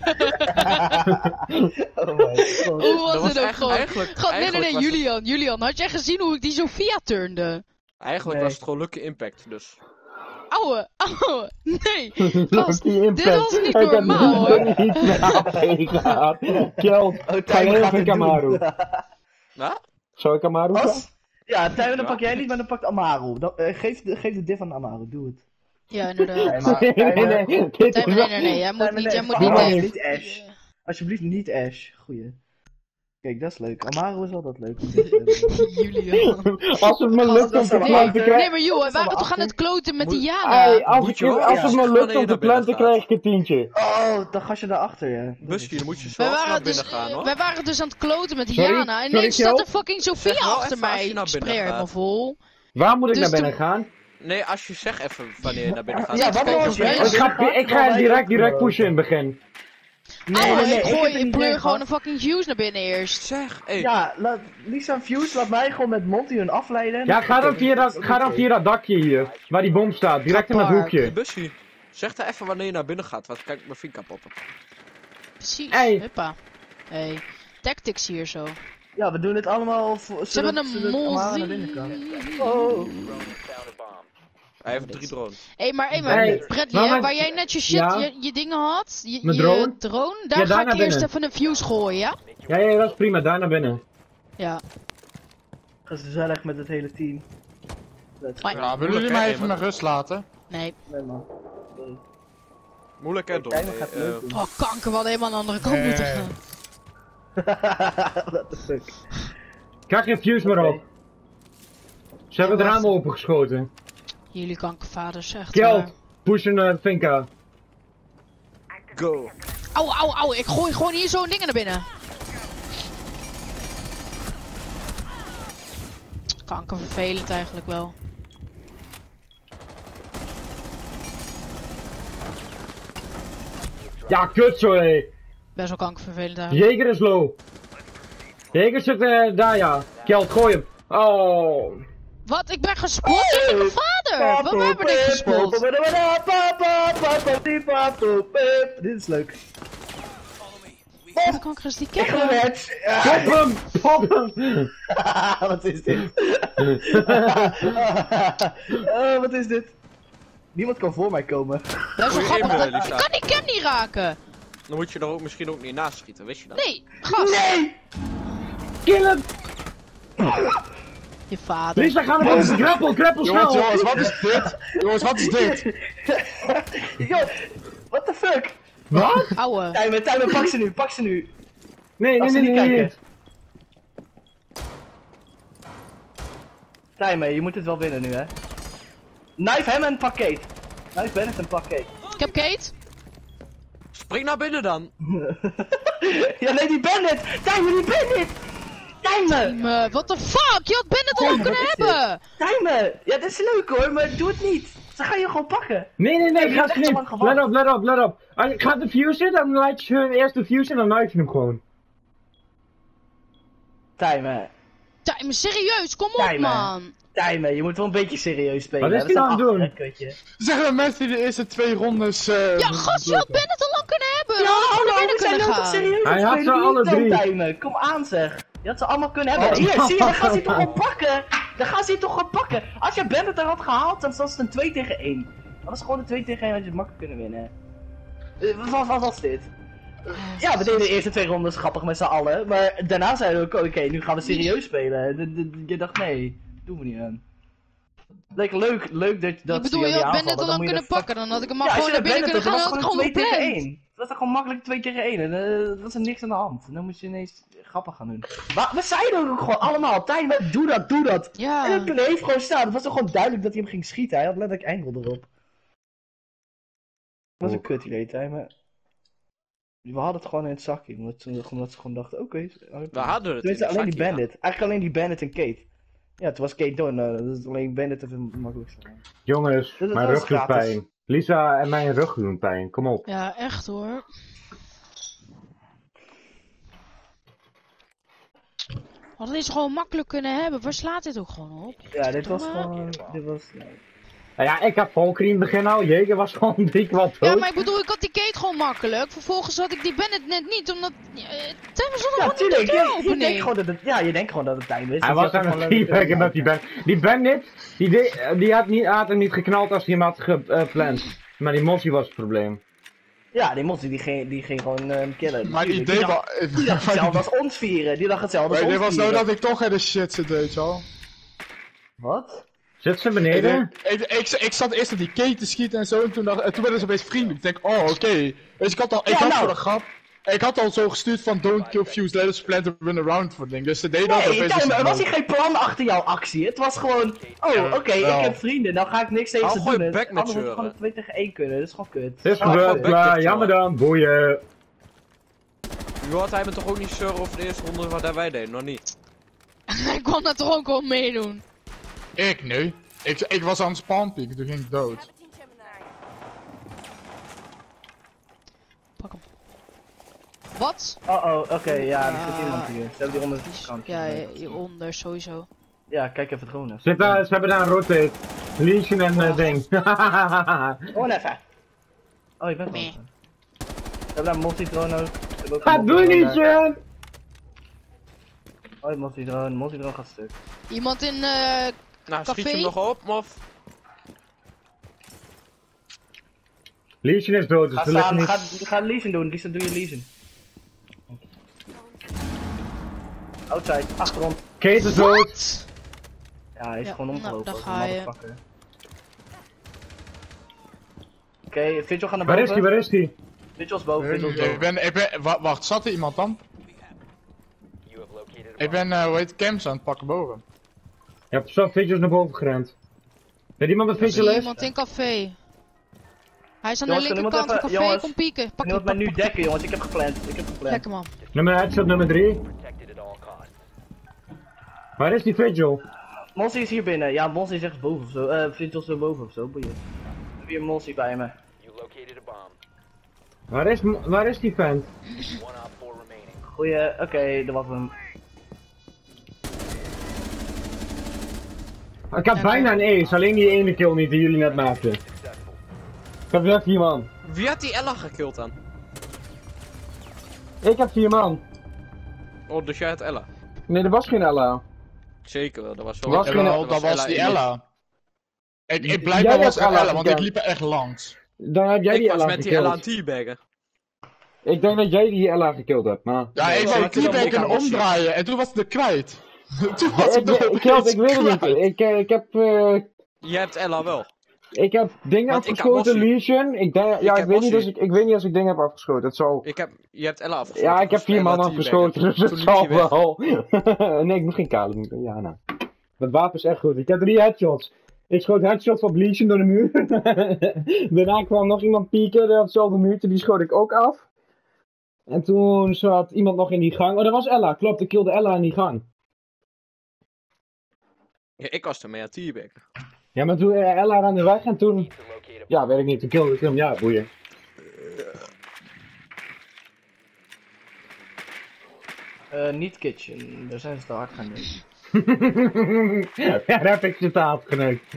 Oh my god. Hoe was Dat het was ook gewoon? eigenlijk Nee, was het- Julian, had jij gezien hoe ik die Sofia turnde? Eigenlijk Nee. was het gewoon lucky impact, dus. Ouwe, nee. Gast, Die impact. dit was niet Ik heb normaal hoor. niet HP gehad. Kjeld, ga je Timer gaat even het Kamaru. doen. Nou? Zou ik Kamaru gaan? As? Ja, Timer, dan Ja. pak jij niet, maar dan pakt Amaru. Geef de diff aan Amaru, doe het. Ja, inderdaad. Nee, dit is wel... Nee, jij moet niet, jij moet Timer, niet nee, echt. niet Ash. Alsjeblieft niet Ash. Goeie. Kijk, dat is leuk. Amaru is altijd leuk. Julian. Als het me lukt om te planten Nee, krijgen... maar joh, we waren toch aan het kloten met Diana? Hey, als Moet je het wel me eerst lukt om wanneer te je planten naar binnen krijg ik een tientje. Oh, dan ga je daarachter, ja. Busje, dan moet je zo Wij naar waren, binnen dus, gaan, hoor. wij waren dus aan het kloten met Sorry? Diana en Sorry, ineens staat er Kjeld? fucking Sofia Zeg wel achter even als je mij. naar Ik binnen spray gaat. helemaal vol. Waar moet ik Dus naar binnen toen- gaan? Nee, als je zegt even wanneer je naar binnen gaat. Ja, wat Kijk, was je? Ik ga direct pushen in het begin. Ik pleur gewoon een fucking Fuse naar binnen eerst. Zeg, hé. Ja, Lisa Fuse laat mij gewoon met Monty hun afleiden. Ja, ga dan via dat dakje hier. Waar die bom staat. Direct in dat Apart. Die hoekje. busje. Zeg er even wanneer je naar binnen gaat, want kijk mijn vriend kapot. Precies, Hey. huppa. Hey, tactics hier zo. Ja, we doen het allemaal voor... Ze hebben een zodat Amara naar binnen kan. Oh. Hij heeft 3 drones. Hé, maar Hey, Bradley, maar- waar jij net je shit, Ja. je dingen had, Mijn drone? drone, daar Ja, ga daar ik naar eerst binnen. even een Fuse gooien, ja? Ja, dat is prima. Daar naar binnen. Ja. Gezellig met het hele team. Maar- Ja, willen jullie mij even met rust laten? Nee. Nee man. Moeilijk hè, Don? Kijk, we gaan het leuk doen. Oh, kanker, we hadden helemaal aan de andere kant moeten gaan. What the fuck. Krijg geen fuse meer op. Ze hebben het raam opengeschoten. Jullie kankervaders, echt. Kjeld, push een Finka. Go. Auw, ik gooi gewoon hier zo'n dingen naar binnen. Kanker vervelend eigenlijk wel. Ja, kut zo hé. Best wel kankervervelend eigenlijk. Jager is low. Jager zit daar ja. Kjeld, gooi hem. Oh. Wat? Ik ben gespot door mijn vader! Waarom hebben we dit gespot? Dit is leuk. Wat de kanker is die Ik kikker? het. Pop hem! Pop hem! Wat is dit? Wat is dit? Niemand kan voor mij komen. Dat is wel Goeie grappig. aim, Lisa. Ik kan die cam niet raken! Dan moet je er ook misschien ook niet naast schieten, wist je dat? Nee, gast! Nee! Kill hem! Je vader. Lisa, ga naar boven! Grappel snel! Jongens, wat is dit? Jongens, wat is dit? Yo, what the fuck? Wat? Ouwe. Timer, pak ze nu. Nee. Als ze niet kijken. Timer, je moet het wel winnen nu hè. Knife hem en pak Kate. Knife Bennett en pak Kate. Ik heb Kate. Spring naar binnen dan! Ja nee, die Bennett! Timer, die Bennett! Timer! What the fuck? Je had Bennett al lang Wat kunnen is dit? hebben! Timer! Ja, dat is leuk hoor, maar doe het niet. Ze gaan je gewoon pakken. Nee, Je ga hebt echt niet. zo lang gewacht. Let op. Als ik ga de fuse in, dan laat je hun eerst de fuse en dan knife je hem gewoon. Timer. Timer, serieus, kom op Timer. man! Timer, je moet wel een beetje serieus spelen. Wat is hè. die We aan het staan doen? achter, hè, kutje. Zeggen de mensen die de eerste 2 rondes... Ja, gast, je had Bennett al lang kunnen hebben! Ja, Dan had je hallo, naar binnen we zijn kunnen ook toch gaan! serieus Hij had spelen, ze doe alle niet zo, 3. Timer. Kom aan zeg. Je had ze allemaal kunnen hebben. Oh. Hier, zie je, dan gaan ze je toch gewoon pakken. Dan gaan ze je toch gewoon pakken. Als je Bennett er had gehaald, dan was het een 2 tegen 1. Dat was gewoon een 2 tegen 1, had je het makkelijk kunnen winnen. Wat was dit? Ja, we deden de eerste 2 rondes grappig met z'n allen, maar daarna zeiden we ook, oké, nu gaan we serieus spelen. Je dacht, nee, doen we niet aan. Leek leuk dat Ik bedoel, je had Bennett al lang kunnen pakken, dan had ik hem al Ja, als gewoon je naar binnen kunnen gaan, dan had ik gewoon 2 tegen gepland. 1. Dat was toch gewoon makkelijk 2 tegen 1 en er was er niks aan de hand. En dan moest je ineens grappig gaan doen. We zeiden ook gewoon allemaal, Tijmen, doe dat. Ja. En dan bleef gewoon staan. Het was toch gewoon duidelijk dat hij hem ging schieten. Hij had letterlijk angle erop. Dat was een kut idee, Tijmen. We hadden het gewoon in het zakje, omdat ze gewoon dachten, oké. We hadden het in Tenminste, het alleen die zakje, Bandit. Eigenlijk alleen die Bandit en Kate. Ja, toen was Kate dood, dat is alleen Bandit even makkelijk. Jongens, Dit is mijn wel rug doet gratis. pijn. Lisa en mijn rug doen pijn. Kom op. Ja, echt hoor. We hadden deze gewoon makkelijk kunnen hebben. Waar slaat dit ook gewoon op? Ja, dit was gewoon, Ja, ik had Valkyrie in het begin al. Jeger was gewoon 3 kwart dood. Ja, maar ik bedoel, ik had die Kate gewoon makkelijk. Vervolgens had ik die Bennett net niet, omdat... Tim zat Ja, gewoon tuurlijk. niet de Je opening. denkt gewoon dat het, je denkt gewoon dat het time is. Hij dus was je had aan het gewoon leuk teamhacken met die kunnen Ben. Die Bandit, had hem niet geknald als hij hem had gepland. Maar die Mossie was het probleem. Ja, die Mossie die ging gewoon killen. Maar het Tuurlijk. idee was... Die dacht hetzelfde als ons vieren. Die dacht hetzelfde als Het ons was zo vieren. dat ik toch in de shit zit, weet je wel. Wat? Zit ze beneden? Ik zat eerst op die Kate te schieten en zo, en toen werden ze opeens vriendelijk. Ik denk, oh oké. Dus ik had al, voor de grap, ik had al zo gestuurd van don't kill Fuse, let us plant a run around voor ding. Dus ze deden ook Nee, opeens. Tijmen, er was hier geen plan achter jouw actie. Het was gewoon, oké, ik heb vrienden, dan ga ik niks tegen Hou ze gewoon doen. je bek met Anders moet het zeuren. gewoon 2 tegen 1 kunnen, dat is gewoon kut. Het is gewoon gebeurd, backdick, klaar. jongen. Jammer dan. Boeien. Nu had hij me toch ook niet zeuren over de eerste ronde wat wij deden, nog niet. Ik kon dat toch ook wel meedoen. Ik nu. Ik was aan het spawnpieken, toen ging ik dood. Pak hem. Wat? Oh, oké, ja, er zit iemand hier. Ze hebben die onder de kant. Ja, hieronder sowieso. Ja, kijk even drones. Ze hebben daar een rotate. Legion en ding. Gewoon even. Oh, je bent Nee. wel. We hebben daar een multi-drone ook. Wat doe je niet, Jen? Oh, multi-drone gaat stuk. Iemand in Nou, café? schiet je hem nog op, mof. Legion is dood, dus Ga we liggen staan, niet... ga Legion doen, doe je Legion. Outside, achterom. Kate is dood. Wat? Ja, hij is Ja, gewoon omgelopen. nou, als dan een ga je. motherfucker. Oké, Vigil gaat naar Waar boven. is die, waar is die? Vigil is boven, Vigil is boven. Wacht, zat er iemand dan? Ik ben, hoe heet Camps aan het pakken boven. Je hebt zo Vigils naar boven gerend. Weet iemand wat Ik zie Vigil is? iemand in café. Hij is aan de Jongens, kan iemand linkerkant van even- café, jongens, kom pieken. Pak Nu hem, mij nu pak dekken, jongens, ik heb gepland. Lekker man. Headshot nummer 3. Waar is die Vigil? Monsi is hier binnen, ja, Monsi is echt boven of zo. Vigil is zo boven of zo, boeien. Ik heb hier een Monsi bij me. Waar is die vent? Goeie, oké, dat was hem. Ik had bijna een ace, alleen die ene kill niet die jullie net maakten. Ik heb net 4 man. Wie had die Ella gekillt dan? Ik heb 4 man. Oh, dus jij had Ella? Nee, er was geen Ella. Zeker wel, dat was wel... Was geen- Dat was die Ella. Ik blijf Jij wel was hebt Ella Ella, want ik gekend. liep er echt langs. Dan heb jij Ik die was Ella met die Ella aan gekilld. teabaggen. Ik denk dat jij die Ella gekilld hebt, maar... Ja, Nee, ik maar wou ik wil hem teabaggen ook en aan omdraaien en toen was het er kwijt. Toen was het er Ik weet het niet. Je hebt Ella wel. Ik heb dingen Want ik had afgeschoten, Mossy. Legion. Ik heb weet niet, Mossy. ik weet niet als ik dingen heb afgeschoten. Het zal... Je hebt Ella afgeschoten. Ja, ik heb 4 man Ella afgeschoten, dus teabaggen. het Toen zal liep je weg. wel. Nee, ik moet geen kale doen. Ja, nou. Dat wapen is echt goed. Ik heb 3 headshots. Ik schoot headshots op Legion door de muur. Daarna kwam nog iemand pieken op hetzelfde muurtje, die schoot ik ook af. En toen zat iemand nog in die gang. Oh, dat was Ella. Klopt, ik killde Ella in die gang. Ja, ik was ermee aan teabaggen. Ja, maar toen Ella aan de weg en toen... Ja, weet ik niet. Toen killde ik hem. Ja, boeien. Niet kitchen, daar zijn ze te hard gaan doen. Ja, daar heb ik je taal geneukt.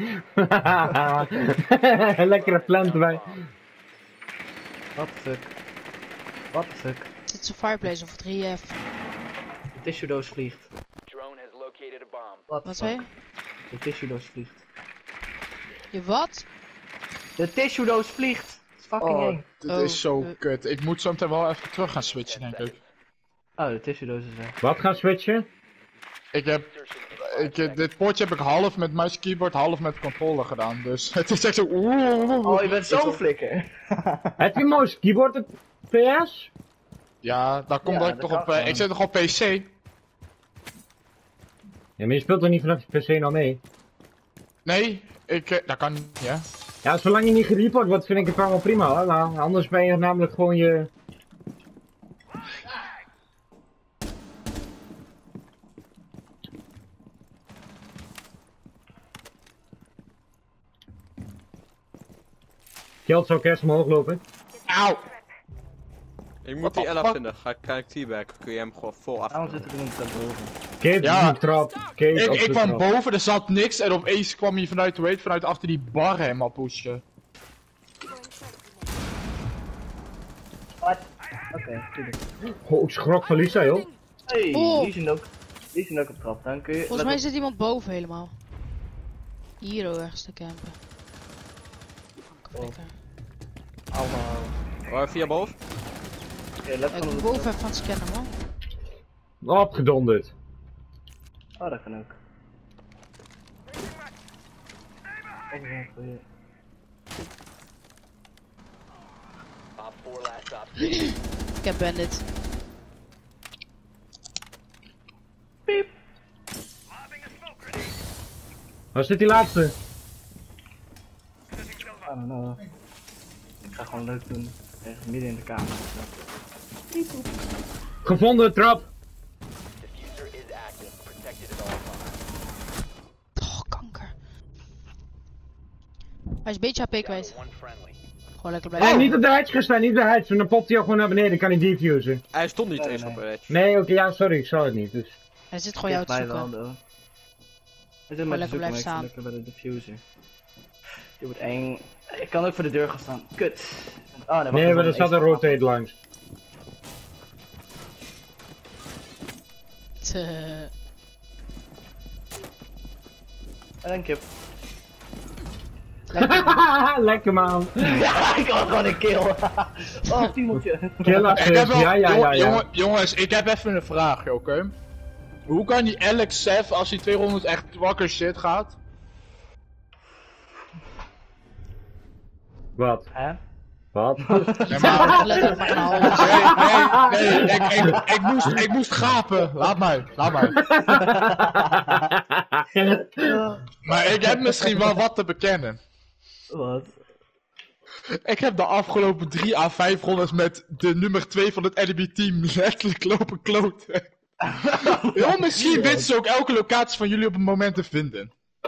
Lekkere plant erbij. What the fuck? What the fuck? Dit is een fireplace of 3F. De tissue doos vliegt. What Wat the zei je? fuck? De tissue doos vliegt. Je wat? De tissue doos vliegt! Het is fucking Oh, eng. dit Oh, is zo kut. Ik moet zo meteen wel even terug gaan switchen, denk ik. Oh, de tissue doos is weg. Wat gaan switchen? Dit potje heb ik half met muis keyboard, half met controller gedaan. Dus het is echt zo. Oh, je bent zo'n flikker. Heb je mouse keyboard op PS? Ja, daar komt Ja, ik dat toch kan op. gewoon. Ik zit toch op PC? Ja, maar je speelt toch niet vanaf je PC nou mee? Nee, dat kan niet, ja. Ja, zolang je niet gereport wordt, vind ik het wel prima hoor. Nou, anders ben je namelijk gewoon je... Geld zou kerst omhoog lopen. Auw! Ik moet What die the Ella fuck? vinden. Ga ik teabaggen, kun je hem gewoon vol af. Waarom zit er iemand daar boven? Kate Ja. op de trap. Kate op Ik de kwam trap. boven, er zat niks en opeens kwam hij vanuit achter die bar helemaal pushen. Wat? Oké, tuurlijk. Oh, ik schrok van Lisa joh. Hey, Oh. die zijn ook. Die zijn ook op trap. Dan kun je. Volgens mij zit iemand boven helemaal. Hier ook ergens te campen. Kankerflikker. Allemaal. Waar via boven? Oké, let Ik van ben de boven even aan het scannen man. Opgedonderd. Oh, dat kan ook. Oh, dat is een goeie. Ik heb bandit. Piep. Waar zit die laatste? I don't know. Ik ga gewoon leuk doen. Ergens midden in de kamer. Gevonden, trap. Oh, kanker. Hij is een beetje HP kwijt. Gewoon lekker Nee, blijven. niet op de hedge gaan staan, niet op de hedge. Dan popt hij al gewoon naar beneden, kan hij defusen. Hij stond niet Nee, eens nee. op een edge. Nee, oké, ja, sorry, ik zou het niet. Dus. Hij zit gewoon jou te zoeken. Ik zit maar te lekker zoeken, maar blijven ik staan. zit lekker bij de diffuser. Dit wordt eng. Ik kan ook voor de deur gaan staan. Kut. Oh, nee, Nee, maar er staat een rotate langs. En een kip. Lekker man. Ja, ik had gewoon een kill. Oh, piemeltje. Kill Ik heb assist, wel, ja. jongens, ik heb even een vraagje, oké? Hoe kan die Alex Seth als hij 200 echt wakker shit gaat? Wat? Hè? Wat? Nee, maar... Let op mijn hals. Nee, ik moest gapen. Laat mij. Maar ik heb misschien wel wat te bekennen. Wat? Ik heb de afgelopen 3 à 5 rondes met de nummer 2 van het enemy team letterlijk lopen kloten. Ja, misschien weten ze ook elke locatie van jullie op een moment te vinden.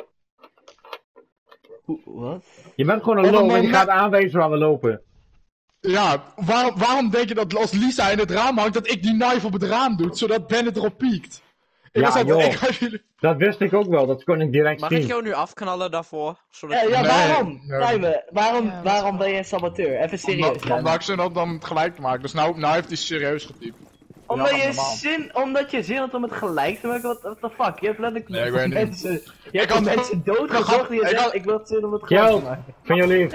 Wat? Je bent gewoon een Op een loop en je moment- gaat aanwijzen waar we lopen. Ja, waarom denk je dat als Lisa in het raam hangt, dat ik die knife op het raam doe, zodat Bennett erop piekt? Ja, joh. Ik had jullie... Dat wist ik ook wel, dat kon ik direct Mag ik zien. jou nu afknallen daarvoor? Zodat Ja, je- waarom? nee. Rijmen, waarom, Ja, dat is waarom ben je een saboteur? Even serieus. Omdat ik ze dat dan gelijk maak. Dus nou heeft hij serieus getypt. Omdat Ja, je normaal. omdat je zin had om het gelijk te maken, what the fuck? Je hebt letterlijk Nee, ik weet niet. mensen, je hebt had- mensen doodgezocht die je ik zegt, had- ik wil het zin om het gelijk te Geld, maken. van jullie.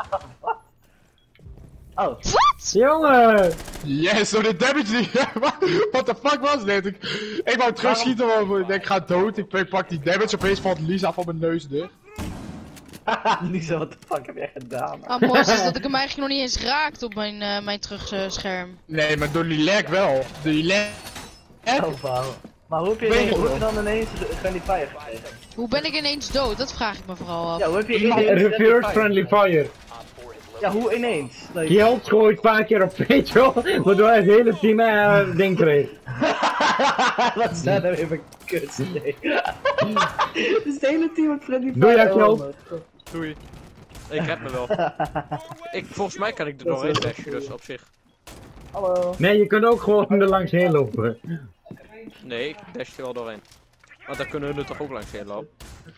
Oh, Wat? Jongen! Yes, zo de damage die... What the fuck was dit? Ik wou terugschieten, maar ik denk, ik ga dood. Ik pak die damage, opeens valt Lisa van mijn neus dicht. Lisa, what the fuck heb jij gedaan? Ah, mooi is dat ik hem eigenlijk nog niet eens raakte op mijn terugscherm. Nee, maar door die lag wel. Die lag... Oh, wauw. Maar hoe heb je, Weet je hoe heb je wel. dan ineens friendly fire gekregen? Hoe ben ik ineens dood? Dat vraag ik me vooral af. Ja, hoe heb je Iemand- ineens Reverse friendly fire. Ja, hoe ineens? Like... Geld gooit een paar keer op Pedro, waardoor het hele team ding kreeg. Wat is dat nou weer voor kut? Nee. Dus het hele team met friendly fire. Doe jij, oh Kjeld? mijn god. Doei. Ik red me wel. Volgens mij kan ik er Dat is doorheen wel dashen, dus op zich. Hallo. Nee, je kunt ook gewoon er langs heen lopen. Nee, ik dash er wel doorheen. Want dan kunnen we er toch ook langs heen lopen.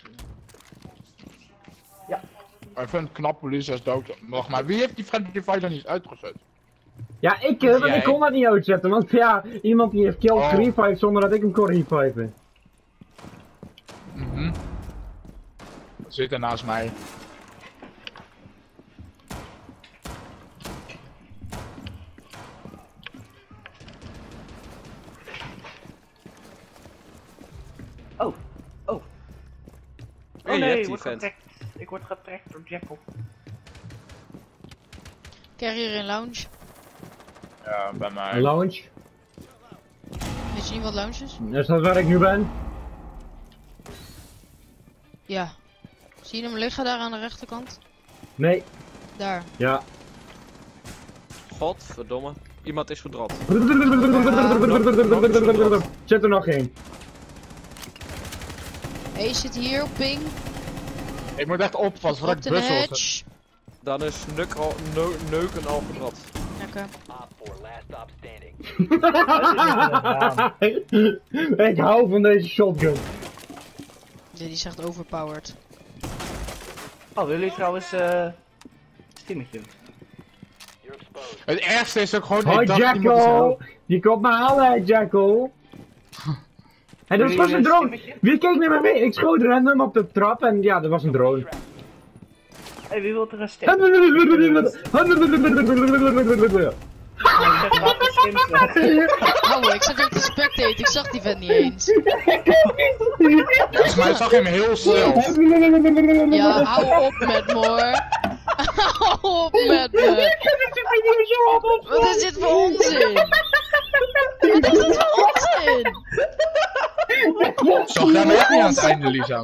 Ik vind het knap hoe Lisa is dood. Maar wie heeft die friendly fire dan niet uitgezet? Ja, want Jij. ik kon dat niet uitzetten, want ja, iemand die heeft kill Oh. revive zonder dat ik hem kon reviven. Mhm. Zit er naast mij. Oh, oh. Oh Hey, je nee, hebt ik die word vent. getrekt. Ik word getrekt door Jackal. Carrier in lounge. Ja, bij mij. Een lounge. Weet je niet wat lounge is? Is dat waar ik nu ben? Ja. Zie je hem liggen daar aan de rechterkant? Nee. Daar. Ja. Godverdomme. Iemand is verdropt. Zet er nog één. Hey, zit hier op ping. Ik moet echt oppassen voordat Op ik de bussel. hedge. Dan is neuken al verdropt. Lekker. Ik hou van deze shotgun. Ja, die is echt overpowered. Oh, willen jullie trouwens stimmetje? Het ergste is ook gewoon... Hoi ik dacht iemand is Jackal! wel- Je komt me halen, hè, Jackal! En dat was een drone! Wie keek naar me mee? Ik schoot random op de trap en ja, dat was een drone. Hey, wie wil er een stem? Oh, ik zat ook te spectate. Ik zag die vent niet eens. Volgens mij zag je hem heel snel. Ja, hou op met me hoor. Hou op met me. Wat is dit voor onzin? Wat is dit voor onzin? Zag jij me echt niet aan het einde, Lisa?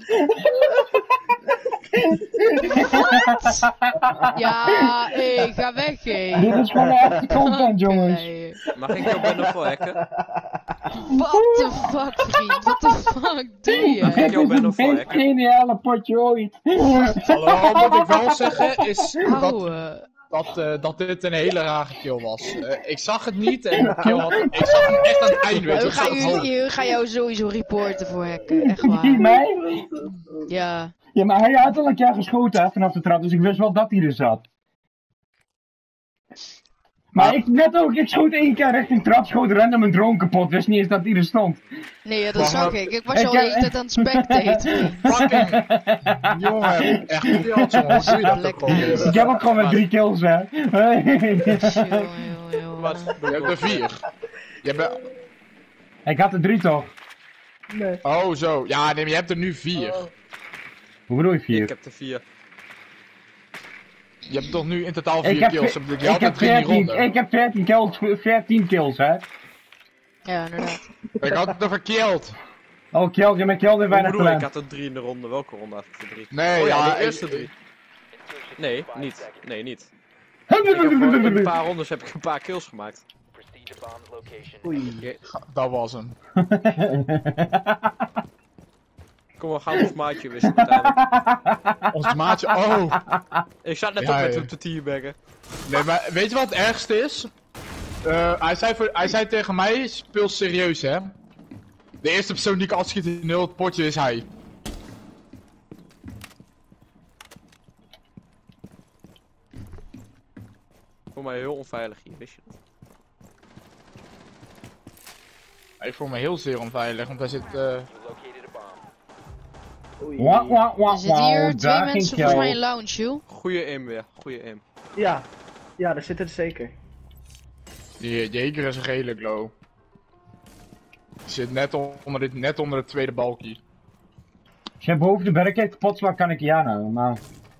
Ja, ik ga weg, hé. Dit is gewoon echt content, jongens. Nee. Mag ik jou binnen voor hacken? What the fuck, vriend? What the fuck doe je? Ik Dit jou is ben het nog voor, meest hè? geniale potje ooit. Hallo, wat ik wel zeggen is Ouwe. dat dit een hele rare kill was. Ik zag het niet en de kill had... Ik zag hem echt aan het eind, weet je. Ik zag het hoofd. We gaan jou sowieso reporten voor hacken, echt Die waar. mij? Ja. Ja, maar hij had al een keer geschoten hè, vanaf de trap, dus ik wist wel dat hij er zat. Maar ik net ook, ik schoot 1 keer richting trap, schoot random een drone kapot, wist niet eens dat hij er stond. Nee, ja, dat Wacht, zag ik. Ik was al de hele tijd aan het spectaten. Fucking... Jongen, echt veel zo. Hoe doe je dat ook Lekker. gewoon? Ik heb ook gewoon met 3 kills hè. Wat? Je hebt er 4. Je bent... Ik had er 3 toch? Oh, zo. Ja, nee, maar je hebt er nu 4. Hoe bedoel je Ik 4? heb er 4. Je hebt toch nu in totaal 4 Ik heb, kills? Je had ik, er heb 3 in die 14, ronde. ik heb 14 kills hè. Ja, inderdaad. Ik had het er verkeeld. Oh kill, je met kill weer Hoe weinig bedoel je? Ik talent. had er 3 in de ronde. Welke ronde had ik er 3? Nee, Oh ja, ja, de eerste 3. Nee, niet. Nee, niet. In een paar rondes heb ik een paar kills gemaakt. Oei. dat was hem. Kom, we gaan ons maatje wisselen uiteindelijk. Ons maatje, oh. Ik zat net Ja, op met ja. hem te teabaggen. Nee, maar weet je wat het ergste is? Hij zei tegen mij, speel serieus hè. De eerste persoon die ik afschiet in heel het potje is hij. Voor mij heel onveilig hier, wist je dat? Ik voel me heel zeer onveilig, want hij zit... Oei. Wah, wah, wah, Er zitten hier wah, 2 daar ging mensen volgens mij in kill. lounge, joh. Goeie aim weer, goeie aim. Ja. Ja, daar zit het zeker. Die Jager is redelijk low. Die zit net onder het tweede balkje. Als jij boven de barricade kapot slaat, kan ik je aanhouden, maar...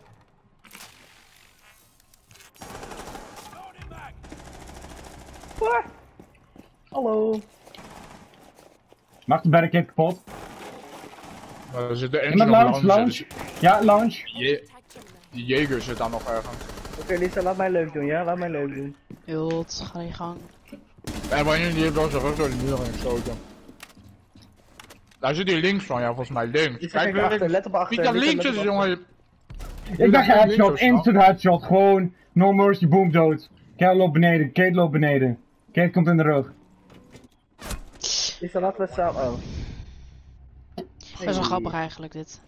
Waar? Hallo. Mag de barricade kapot? Maar er zit er Iemand eentje lounge, nog lounge? dus Ja, lounge. die Jager zit daar nog ergens. Oké, Lisa, laat mij leuk doen, ja? Laat mij leuk doen. Jult, ga je gang. En wanneer die heeft wel zijn rug door de muur heen geschoten. Daar zit hij links van, ja, volgens mij links. Lisa, kijk achter, let op achter. Piek aan Lisa, links let is, op jongen. Ik dacht Links headshot, zo snel. instant headshot, gewoon no mercy, boom dood. Kate loopt beneden, Kate loopt beneden. Kate komt in de rug. Lisa, laten we samen... Oh. Dat is wel grappig eigenlijk, dit.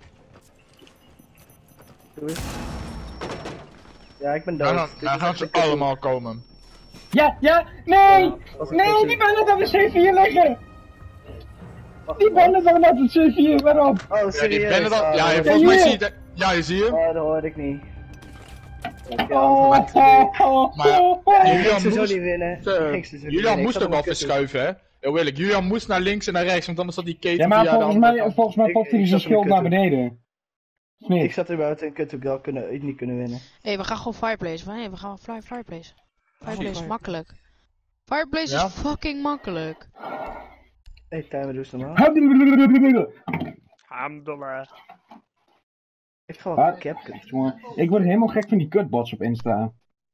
Doe eens. Ja, ik ben dood. Dan gaan ze allemaal komen. Ja, ja, nee! was een Nee, kutje. die ben net aan de C4 liggen! Die ben net aan de C4, waarom? Oh, Ja, die serieus? ben dan. Oh, Ja, dat- volgens mij hier. zie je het. Ja, je zie hem. Oh, dat hoorde ik niet. Oké, Oh, Maar ja, ik Julian ging ze zo moest, niet winnen. Ik ging ze zo niet Julian winnen. Ik moest zat ook wel op een kut. verschuiven, hè? Heel eerlijk, Julian moest naar links en naar rechts, want anders zat die Kate Ja, maar via de andere kant. volgens mij Ik- popte hij ik zijn zat in schild de naar kut. beneden. Of Ik niet? zat er buiten en kut ook niet kunnen winnen. Hé, we gaan gewoon fireplace. Nee, we gaan fireplace. Fireplace is Fire. makkelijk. Fireplace Ja? is fucking makkelijk. Hey, timer, doe eens normaal. Alhamdulillah. Ik ga Ah. wel een CapCut. Jongen, ik word helemaal gek van die kutbots op Insta.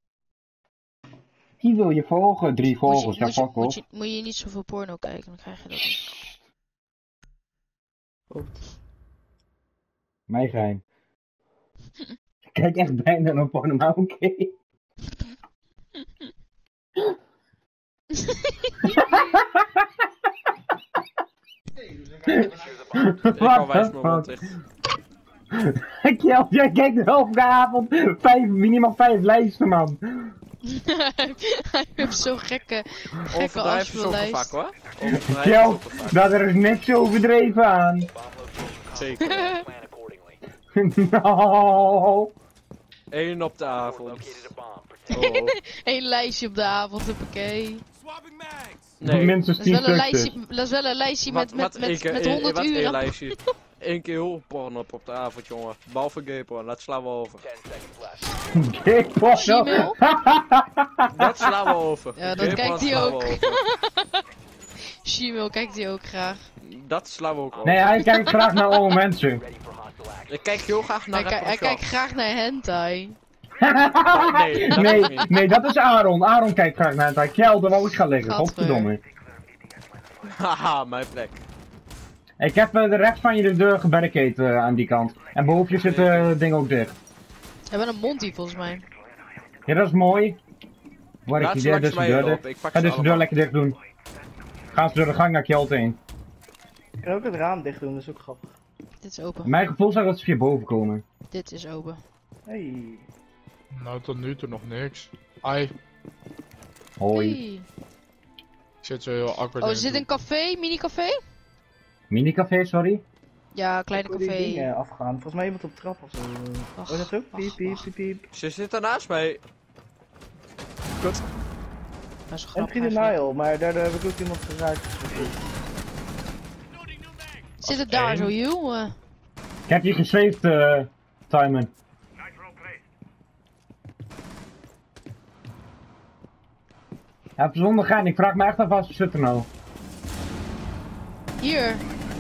Die wil je volgen, 3 volgers, ja fuck off. Moet je niet zoveel porno kijken, dan krijg je dat niet. Mijn geheim. Ik kijk echt bijna naar porno, maar oké. Ik kan wijs mijn mond dicht. Kjeld, jij kijkt de hele avond minimaal 5 lijsten, man. Hij heeft zo'n gekke Overdrijf is ook een vak afspeellijst. hoor. Overdrijf is ook Kjeld, een vak. daar is niks overdreven aan. Zeker. No. 1 op de avond. Oh. Eén lijstje op de avond, hoppakee. Nee. Minstens Dat 10 is wel een stuks. lijstje, dat is wel een lijstje met Wat 100 één uur. lijstje. 1 keer heel porno op de avond, jongen. Behalve gay porn, dat slaan we over. Kijk, porno. Gmail? Dat slaan we over. Ja, dat Gay kijkt porn hij slaan we ook. over. Gmail kijkt hij ook graag. Dat slaan we ook over. Nee, hij kijkt graag naar alle mensen. Ik kijk heel graag naar Hij kijkt graag naar hentai. Nee, dat Nee, niet. nee, dat is Aaron. Aaron kijkt graag naar het Kjeld, daar wou ik gaan liggen. Gadver. Godverdomme. Haha, mijn plek. Ik heb de rechts van je de deur gebarricade aan die kant. En boven je zit het ding ook dicht. We hebben een Monty volgens mij. Ja, dat is mooi. Waar Laat ik ze die langs dus de mij deur op, dicht. ik pak Ga ze dus de deur allemaal. lekker dicht doen. Gaan ze door de gang naar Kjeld heen. Ik kan ook het raam dicht doen, dat is ook grappig. Dit is open. Mijn gevoel zou dat ze via boven komen. Dit is open. Hey. Nou, tot nu toe nog niks. Ai, Hoi. Hey. ik zit zo heel awkward Oh, in er zit het een café, mini-café? Minicafé, sorry. Ja, kleine Hoe die café. dingen afgaan. Volgens mij iemand op trap of zo. Wacht, Oh, dat ook? wacht, Piep, piep, wacht. piep, piep. Ze zit er naast mij. Kut. Dat is En grappig Free eigenlijk. Denial, maar daardoor heb ik ook iemand geraakt. Zit het daar zo, joh? Ik heb je gesaved, Timon. Ja, zonder gaan. Ik vraag me echt af waar ze zitten nou. Hier.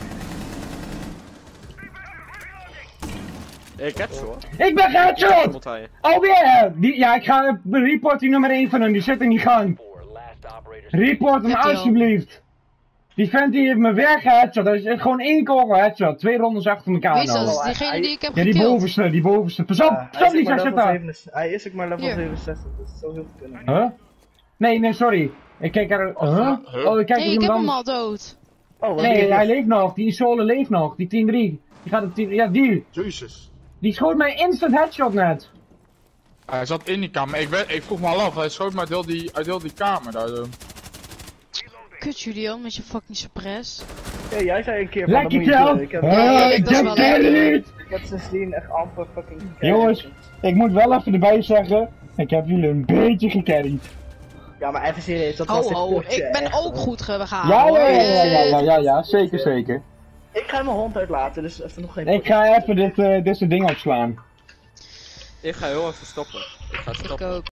Ik heb ze hoor. Ik ben geheadshot! Iemand aan je. Oh yeah! Ja, ik ga report die nummer 1 van hem. Die zit in die gang. Report hem Vet, joh. alsjeblieft. Die vent die heeft me weer geheadshot. Dat is gewoon één kogel headshot. 2 rondes achter elkaar Wie is nou. dat? Oh, Diegene hij- die ik heb Ja, die gekild. bovenste. Pas op, Ja, pas op, hij is die ook maar zit level daar. 67. Hij is ook maar level Hier. 67, dus zo heel goed kunnen. Huh? Nee, sorry. Ik kijk er... Huh? Oh, ik kijk Nee, ik heb iemand hem anders. al dood. Oh, wat Nee, is hij dit? leeft nog. Die Sole leeft nog. Die 10-3. Die gaat op 10... Ja, die. Jezus. Die schoot mij instant headshot net. Hij zat in die kamer. Ik vroeg me al af, hij schoot me uit heel die kamer daar zo. Kut Julian met je fucking suppress. Ja, jij zei een keer van Lekker dat moet je Kjeld. doen. Ik heb, Ja, Ik dat is heb wel het lekker. niet. ik heb sindsdien echt amper fucking Jongens, ik moet wel even erbij zeggen. Ik heb jullie een beetje gecarried. Ja, maar even serieus, dat was Ho dit ho, potje ik ben echt, ook hoor. goed gegaan. Ja, hoor. ja, zeker. Ik ga mijn hond uitlaten, dus even nog geen Ik ga even dit ding opslaan. Ik ga heel even stoppen. Ik ga Ik stoppen. ook.